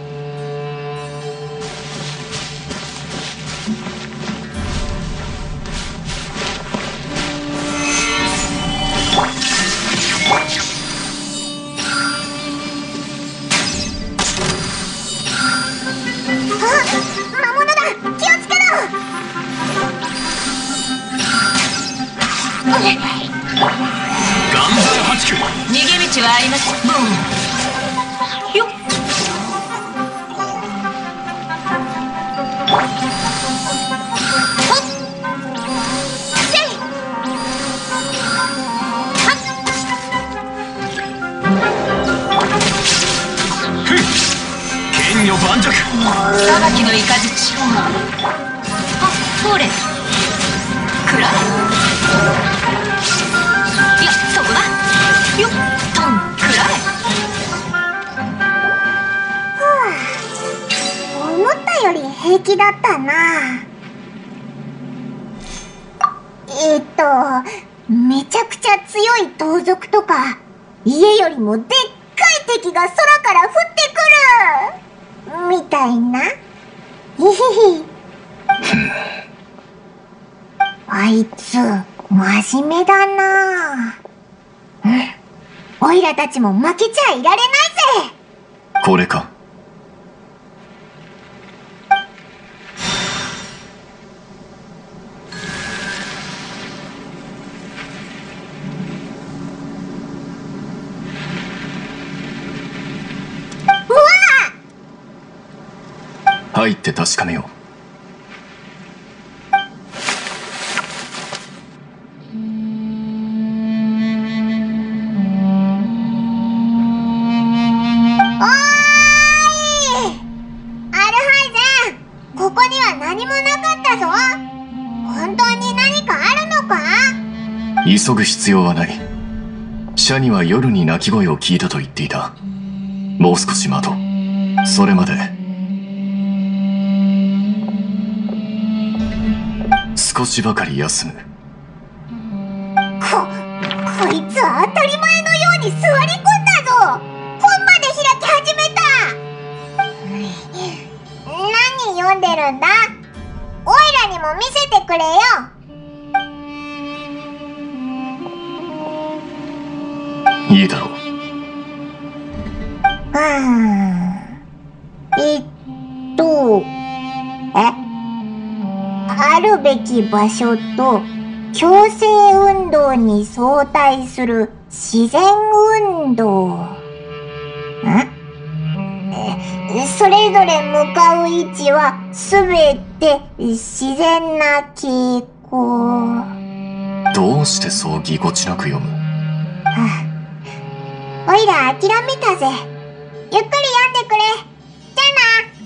逃げ道はあります。よっ。 剣女盤石。 裁きの雷。あ、ほれ。くらえ。いや、そこだ。よっとんくらえ。 ふぅ、思ったより平気だったな。えっとめちゃくちゃ強い盗賊とか、家よりもでっかい敵が空から降ってくるみたいな。ひひひあいつ真面目だな。うん、オイラたちも負けちゃいられないぜ。 これか。 うわあ！入って確かめよう。急ぐ必要はない。シャニは夜に鳴き声を聞いたと言っていた。もう少し待とう。それまで少しばかり休む。 こ、こいつは当たり前のように座り込んだぞ。本まで開き始めた。何読んでるんだ？オイラにも見せてくれよ。 いいだろう。 うーん。えっと、え？あるべき場所と強制運動に相対する自然運動。ん？え、 それぞれ向かう位置はすべて自然な傾向。 どうしてそうぎこちなく読む？ おいら諦めたぜ。ゆっくり読んでくれ。じゃ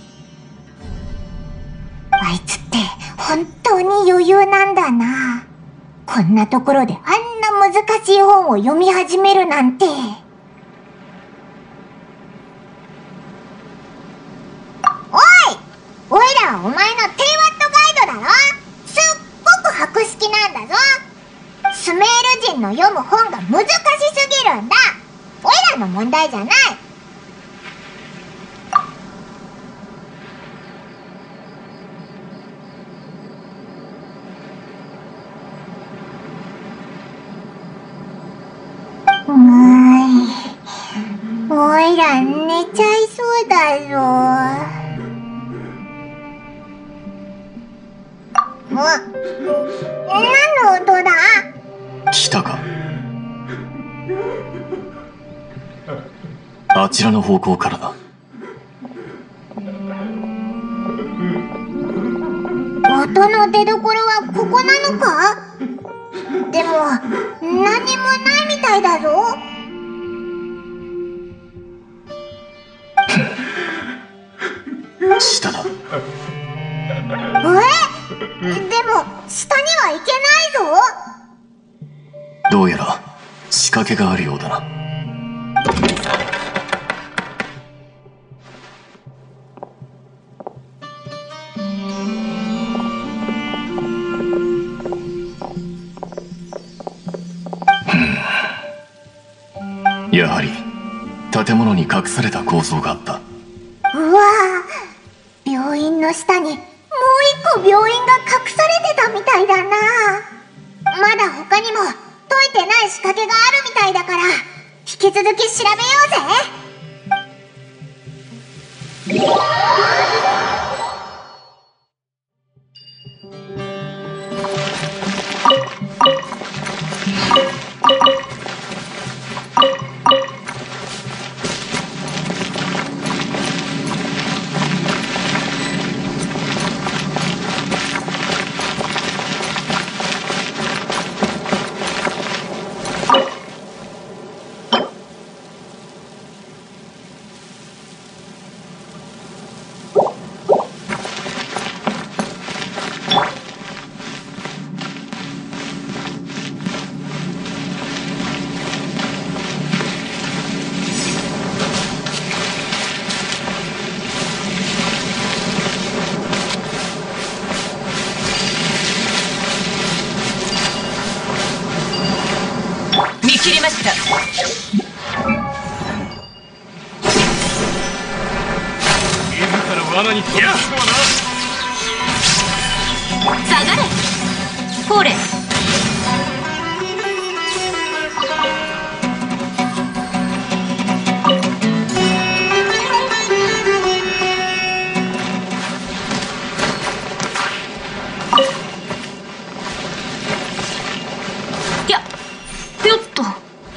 あな。あいつって本当に余裕なんだな。こんなところであんな難しい本を読み始めるなんて。おい！おいらはお前のテイワットガイドだろ。すっごく博識なんだぞ。スメール人の読む本が難しすぎるんだ。おいらの問題じゃない。うーん、おいら寝ちゃいそうだぞ。お、何の音だ？ 来たか。あちらの方向からだ。 音の出どころはここなのか？でも何もないみたいだぞ。 下だ。 え？でも下には行けないぞ。 どうやら仕掛けがあるようだな。やはり建物に隠された構造があった。 うわぁ、病院の下にもう一個病院が隠されてたみたいだな。まだ他にも解いてない仕掛けがあるみたいだから引き続き調べようぜ。 切りました。 自ら罠に飛び込むのはな。 下がれ。ほれ。いや、よっと。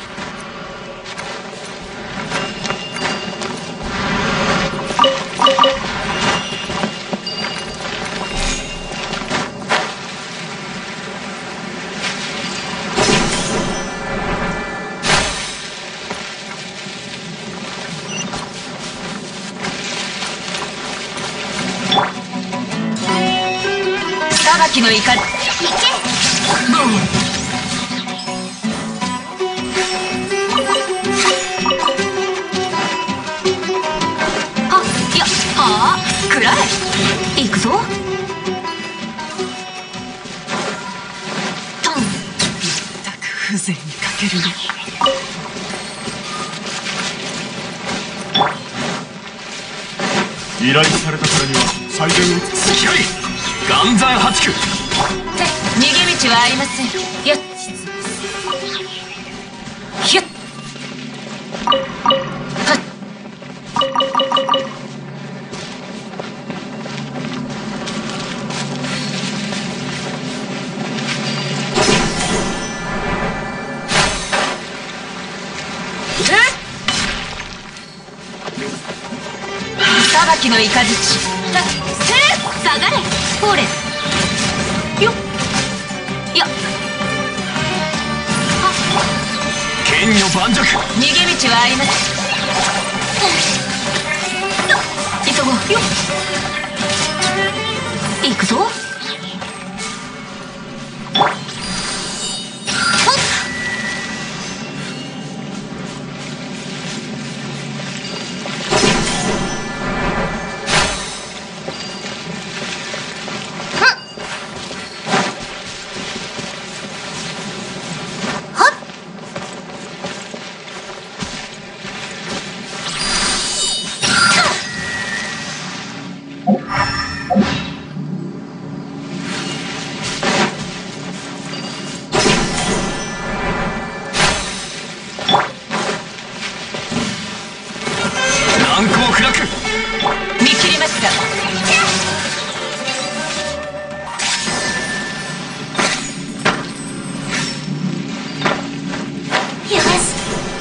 裁きの怒り。行け。あ、いや、ああ、くらえ。行くぞ。トン。 全く風情にかけるね。 依頼されたからには最善を尽くす気合い。岩山八九。 逃げ道はありません。よっ。ひゅっ。はっ。 きの雷させ下がれほれよっよっ剣女盤石。 逃げ道はあります。急ごうよっ行くぞ。見切りました。 よし。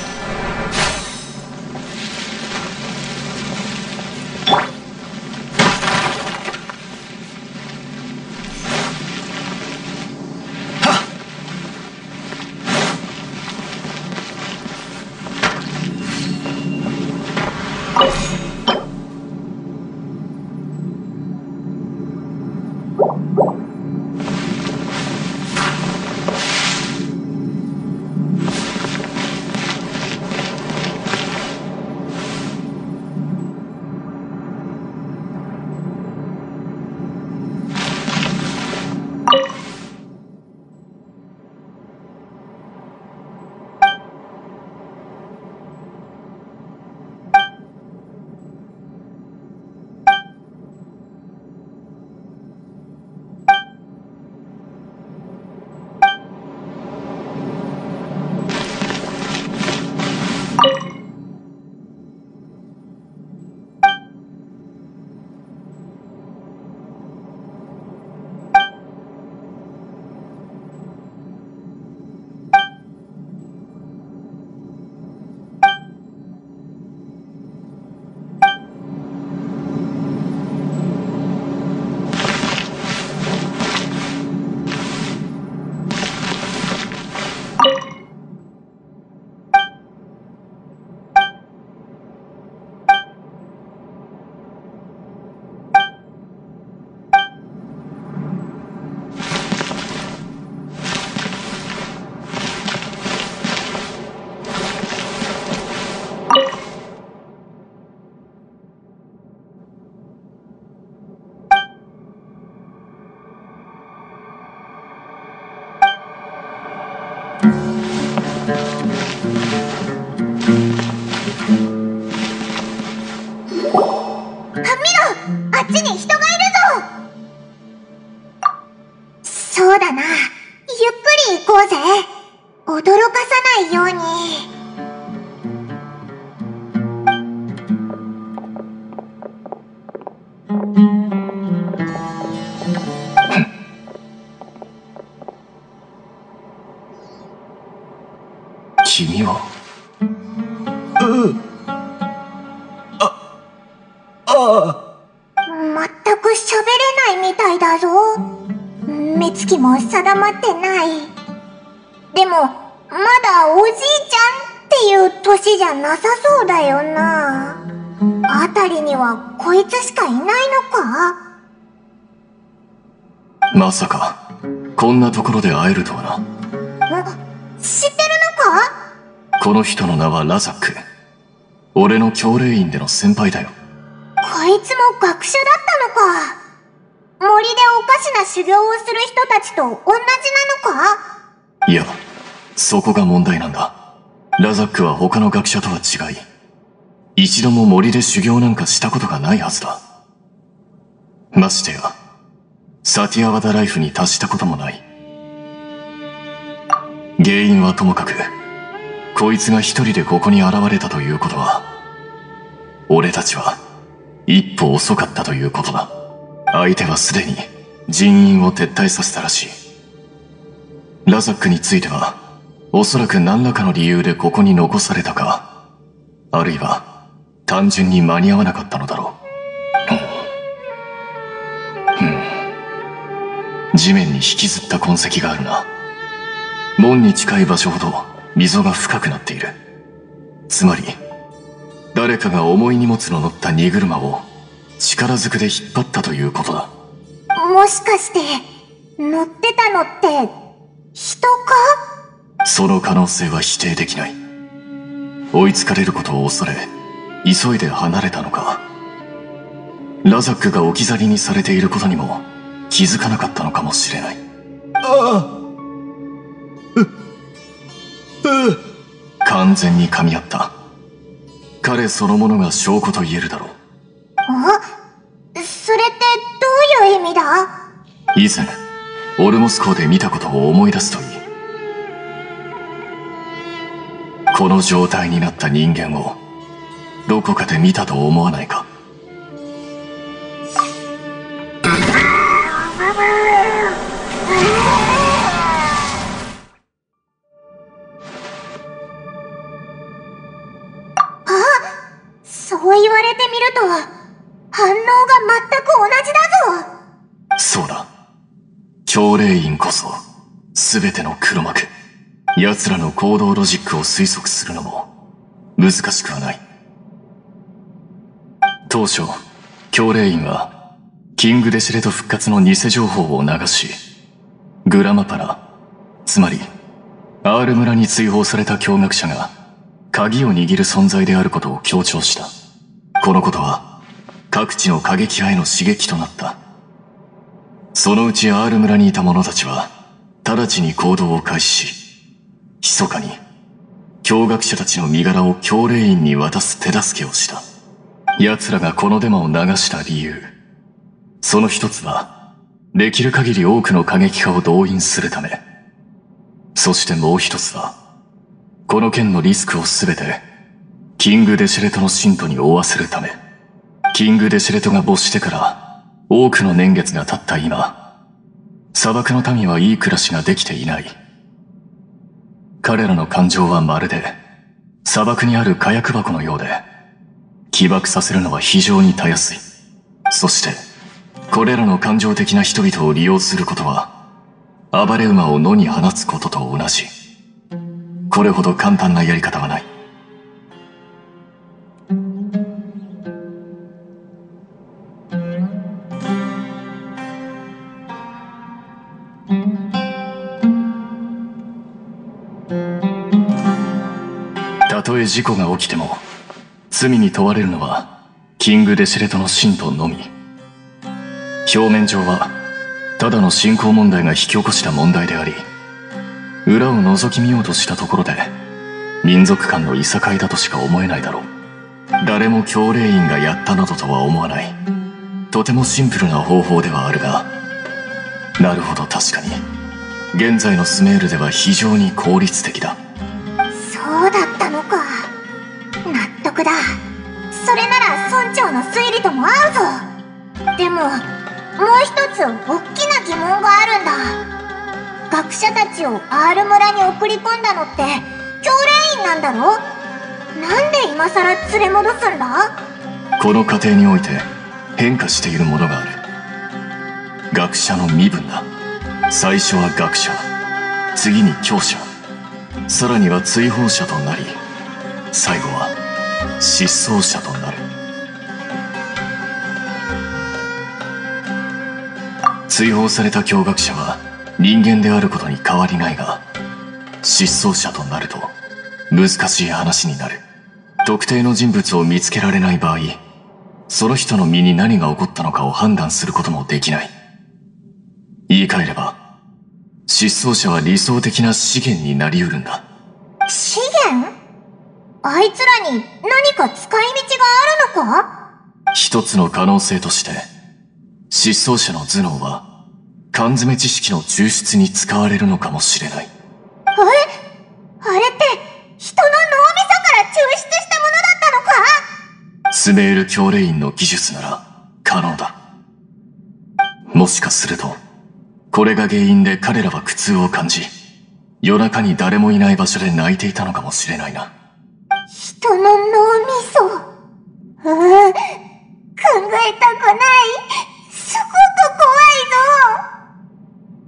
あっちに人がいるぞ。そうだな、ゆっくり行こうぜ。驚かさないように。 君はうんあ全く喋れないみたいだぞ。目つきも定まってない。でもまだおじいちゃんっていう年じゃなさそうだよな。あたりにはこいつしかいないのか。 まさかこんなところで会えるとはな。 知ってるのか。 この人の名はラザック。俺の教令院での先輩だよ。 こいつも学者だったのか。森でおかしな修行をする人たちと同じなのか。 いや、そこが問題なんだ。ラザックは他の学者とは違い、一度も森で修行なんかしたことがないはずだ。ましてやサティアワダライフに達したこともない。原因はともかく、こいつが一人でここに現れたということは、俺たちは一歩遅かったということだ。相手はすでに人員を撤退させたらしい。ラザックについてはおそらく何らかの理由でここに残されたか、あるいは単純に間に合わなかったのだろ地面に引きずった痕跡があるな。門に近い場所ほど溝が深くなっている。つまり誰かが重い荷物の乗った荷車を力ずくで引っ張ったということだ。 もしかして乗ってたのって人か？ その可能性は否定できない。追いつかれることを恐れ急いで離れたのか、ラザックが置き去りにされていることにも気づかなかったのかもしれない。 ああ、う、う、 完全に噛み合った。彼そのものが証拠と言えるだろう。 あ、それってどういう意味だ？ 以前オルモス港で見たことを思い出すといい。この状態になった人間をどこかで見たと思わないか？ そう言われてみると反応が全く同じだぞ。 そうだ、教令員こそ全ての黒幕。奴らの行動ロジックを推測するのも難しくはない。当初教令員はキングデシレト復活の偽情報を流し、グラマパラ、つまりアール村に追放された驚愕者が鍵を握る存在であることを強調した。このことは各地の過激派への刺激となった。そのうちアール村にいた者たちは直ちに行動を開始し、密かに驚愕者たちの身柄を教令員に渡す手助けをした。奴らがこのデマを流した理由、その一つはできる限り多くの過激派を動員するため、そしてもう一つはこの件のリスクをすべてキングデシレトの信徒に負わせるため。キングデシレトが没してから多くの年月が経った今、砂漠の民はいい暮らしができていない。彼らの感情はまるで砂漠にある火薬箱のようで、起爆させるのは非常にたやすい。そしてこれらの感情的な人々を利用することは暴れ馬を野に放つことと同じ。これほど簡単なやり方はない。たとえ事故が起きても罪に問われるのはキングデシレトの信徒のみ。表面上はただの信仰問題が引き起こした問題であり、裏を覗き見ようとしたところで民族間のいさかいだとしか思えないだろう。誰も教令員がやったなどとは思わない。とてもシンプルな方法ではあるが、なるほど、確かに現在のスメールでは非常に効率的だ。 そうだったのか。納得だ。それなら村長の推理とも合うぞ。でももう一つ大きな疑問があるんだ。学者たちをアール村に送り込んだのって教令員なんだろ？なんで今さら連れ戻すんだ？ この過程において変化しているものがある。学者の身分だ。最初は学者、次に教者、さらには追放者となり、最後は失踪者となる。追放された驚愕者は人間であることに変わりないが、失踪者となると難しい話になる。特定の人物を見つけられない場合、その人の身に何が起こったのかを判断することもできない。言い換えれば、失踪者は理想的な資源になり得るんだ。 資源？あいつらに何か使い道があるのか？ 一つの可能性として、失踪者の頭脳は缶詰知識の抽出に使われるのかもしれない。 え？あれって人の脳みそから抽出したものだったのか？ スメール教令員の技術なら可能だ。もしかするとこれが原因で彼らは苦痛を感じ、夜中に誰もいない場所で泣いていたのかもしれないな。 人の脳みそ。うーん、考えたくない。すごく怖いぞ。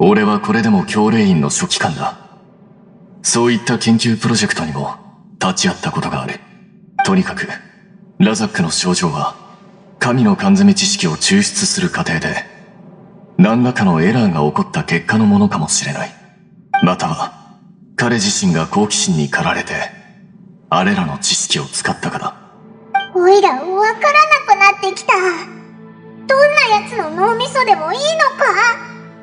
俺はこれでも教令員の書記官だ。そういった研究プロジェクトにも立ち会ったことがある。とにかく、ラザックの症状は、神の缶詰知識を抽出する過程で、何らかのエラーが起こった結果のものかもしれない。または、彼自身が好奇心に駆られて、あれらの知識を使ったかだ。 おいら、わからなくなってきた。どんな奴の脳みそでもいいのか？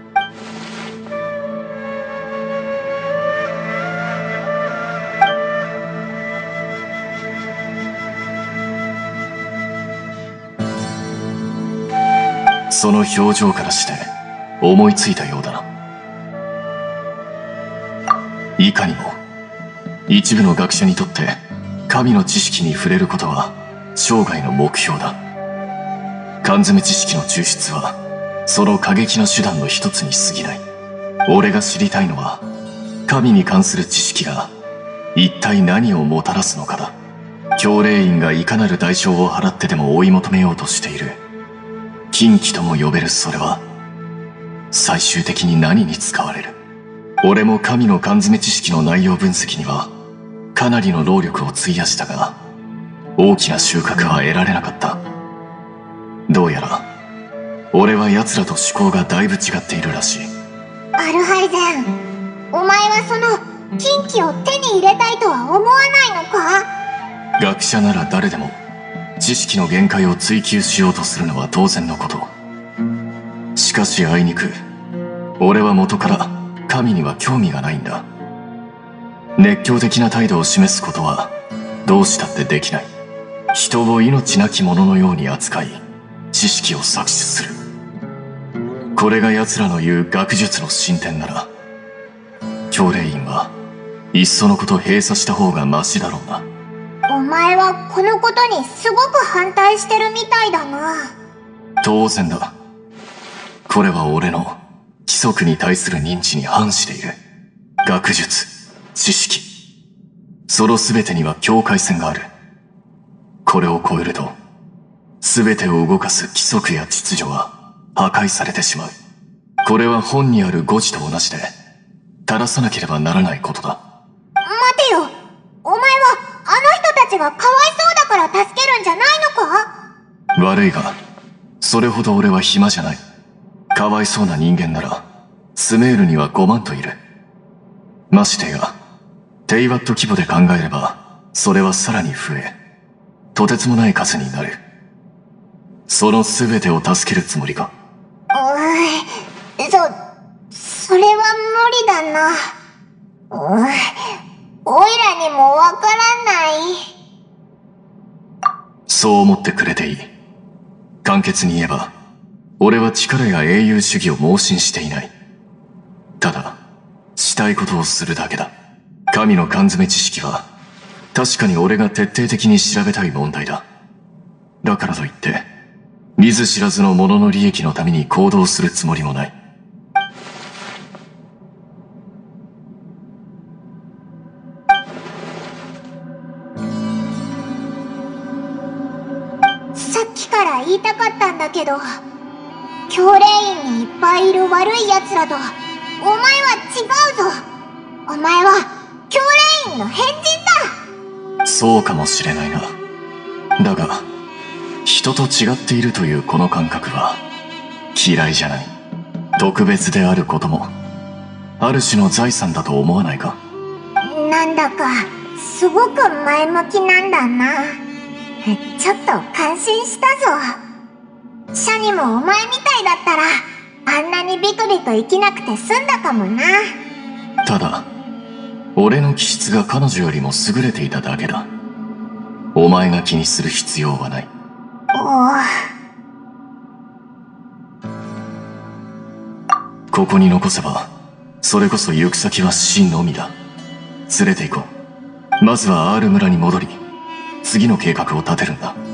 その表情からして思いついたようだな。いかにも一部の学者にとって神の知識に触れることは生涯の目標だ。缶詰知識の抽出はその過激な手段の一つに過ぎない。俺が知りたいのは神に関する知識が一体何をもたらすのかだ。教令員がいかなる代償を払ってでも追い求めようとしている禁忌とも呼べるそれは最終的に何に使われる？俺も神の缶詰知識の内容分析にはかなりの労力を費やしたが大きな収穫は得られなかった。どうやら俺は奴らと思考がだいぶ違っているらしい。 アルハイゼン、お前はその禁忌を手に入れたいとは思わないのか？ 学者なら誰でも知識の限界を追求しようとするのは当然のこと。しかしあいにく俺は元から神には興味がないんだ。熱狂的な態度を示すことはどうしたってできない。人を命なき者のように扱い知識を搾取する。これが奴らの言う学術の進展なら教令員はいっそのこと閉鎖した方がマシだろうな。 お前はこのことにすごく反対してるみたいだな。 当然だ。これは俺の規則に対する認知に反している。学術、知識、その全てには境界線がある。これを超えると全てを動かす規則や秩序は破壊されてしまう。これは本にある誤字と同じで正さなければならないことだ。 待てよ、お前はあの人たちがかわいそうだから助けるんじゃないのか？ 悪いがそれほど俺は暇じゃない。かわいそうな人間ならスメールにはごまんといる。ましてやテイワット規模で考えればそれはさらに増えとてつもない数になる。その全てを助けるつもりか？ うーそ、それは無理だな。うーおいらにもわからない。 そう思ってくれていい。簡潔に言えば俺は力や英雄主義を盲信していない。ただしたいことをするだけだ。神の缶詰知識は確かに俺が徹底的に調べたい問題だ。だからといって見ず知らずの者の利益のために行動するつもりもない。 さっきから言いたかったんだけど、教令員にいっぱいいる悪い奴らとお前は違うぞ。お前は教令員の変人だ。 そうかもしれないな。だが人と違っているというこの感覚は嫌いじゃない。特別であることもある種の財産だと思わないか？ なんだかすごく前向きなんだな。ちょっと感心したぞ。シャにもお前みたいだったらあんなにビクビク生きなくて済んだかもな。 ただ俺の気質が彼女よりも優れていただけだ。お前が気にする必要はない。ここに残せばそれこそ行く先は死のみだ。連れて行こう。まずは R 村に戻り次の計画を立てるんだ。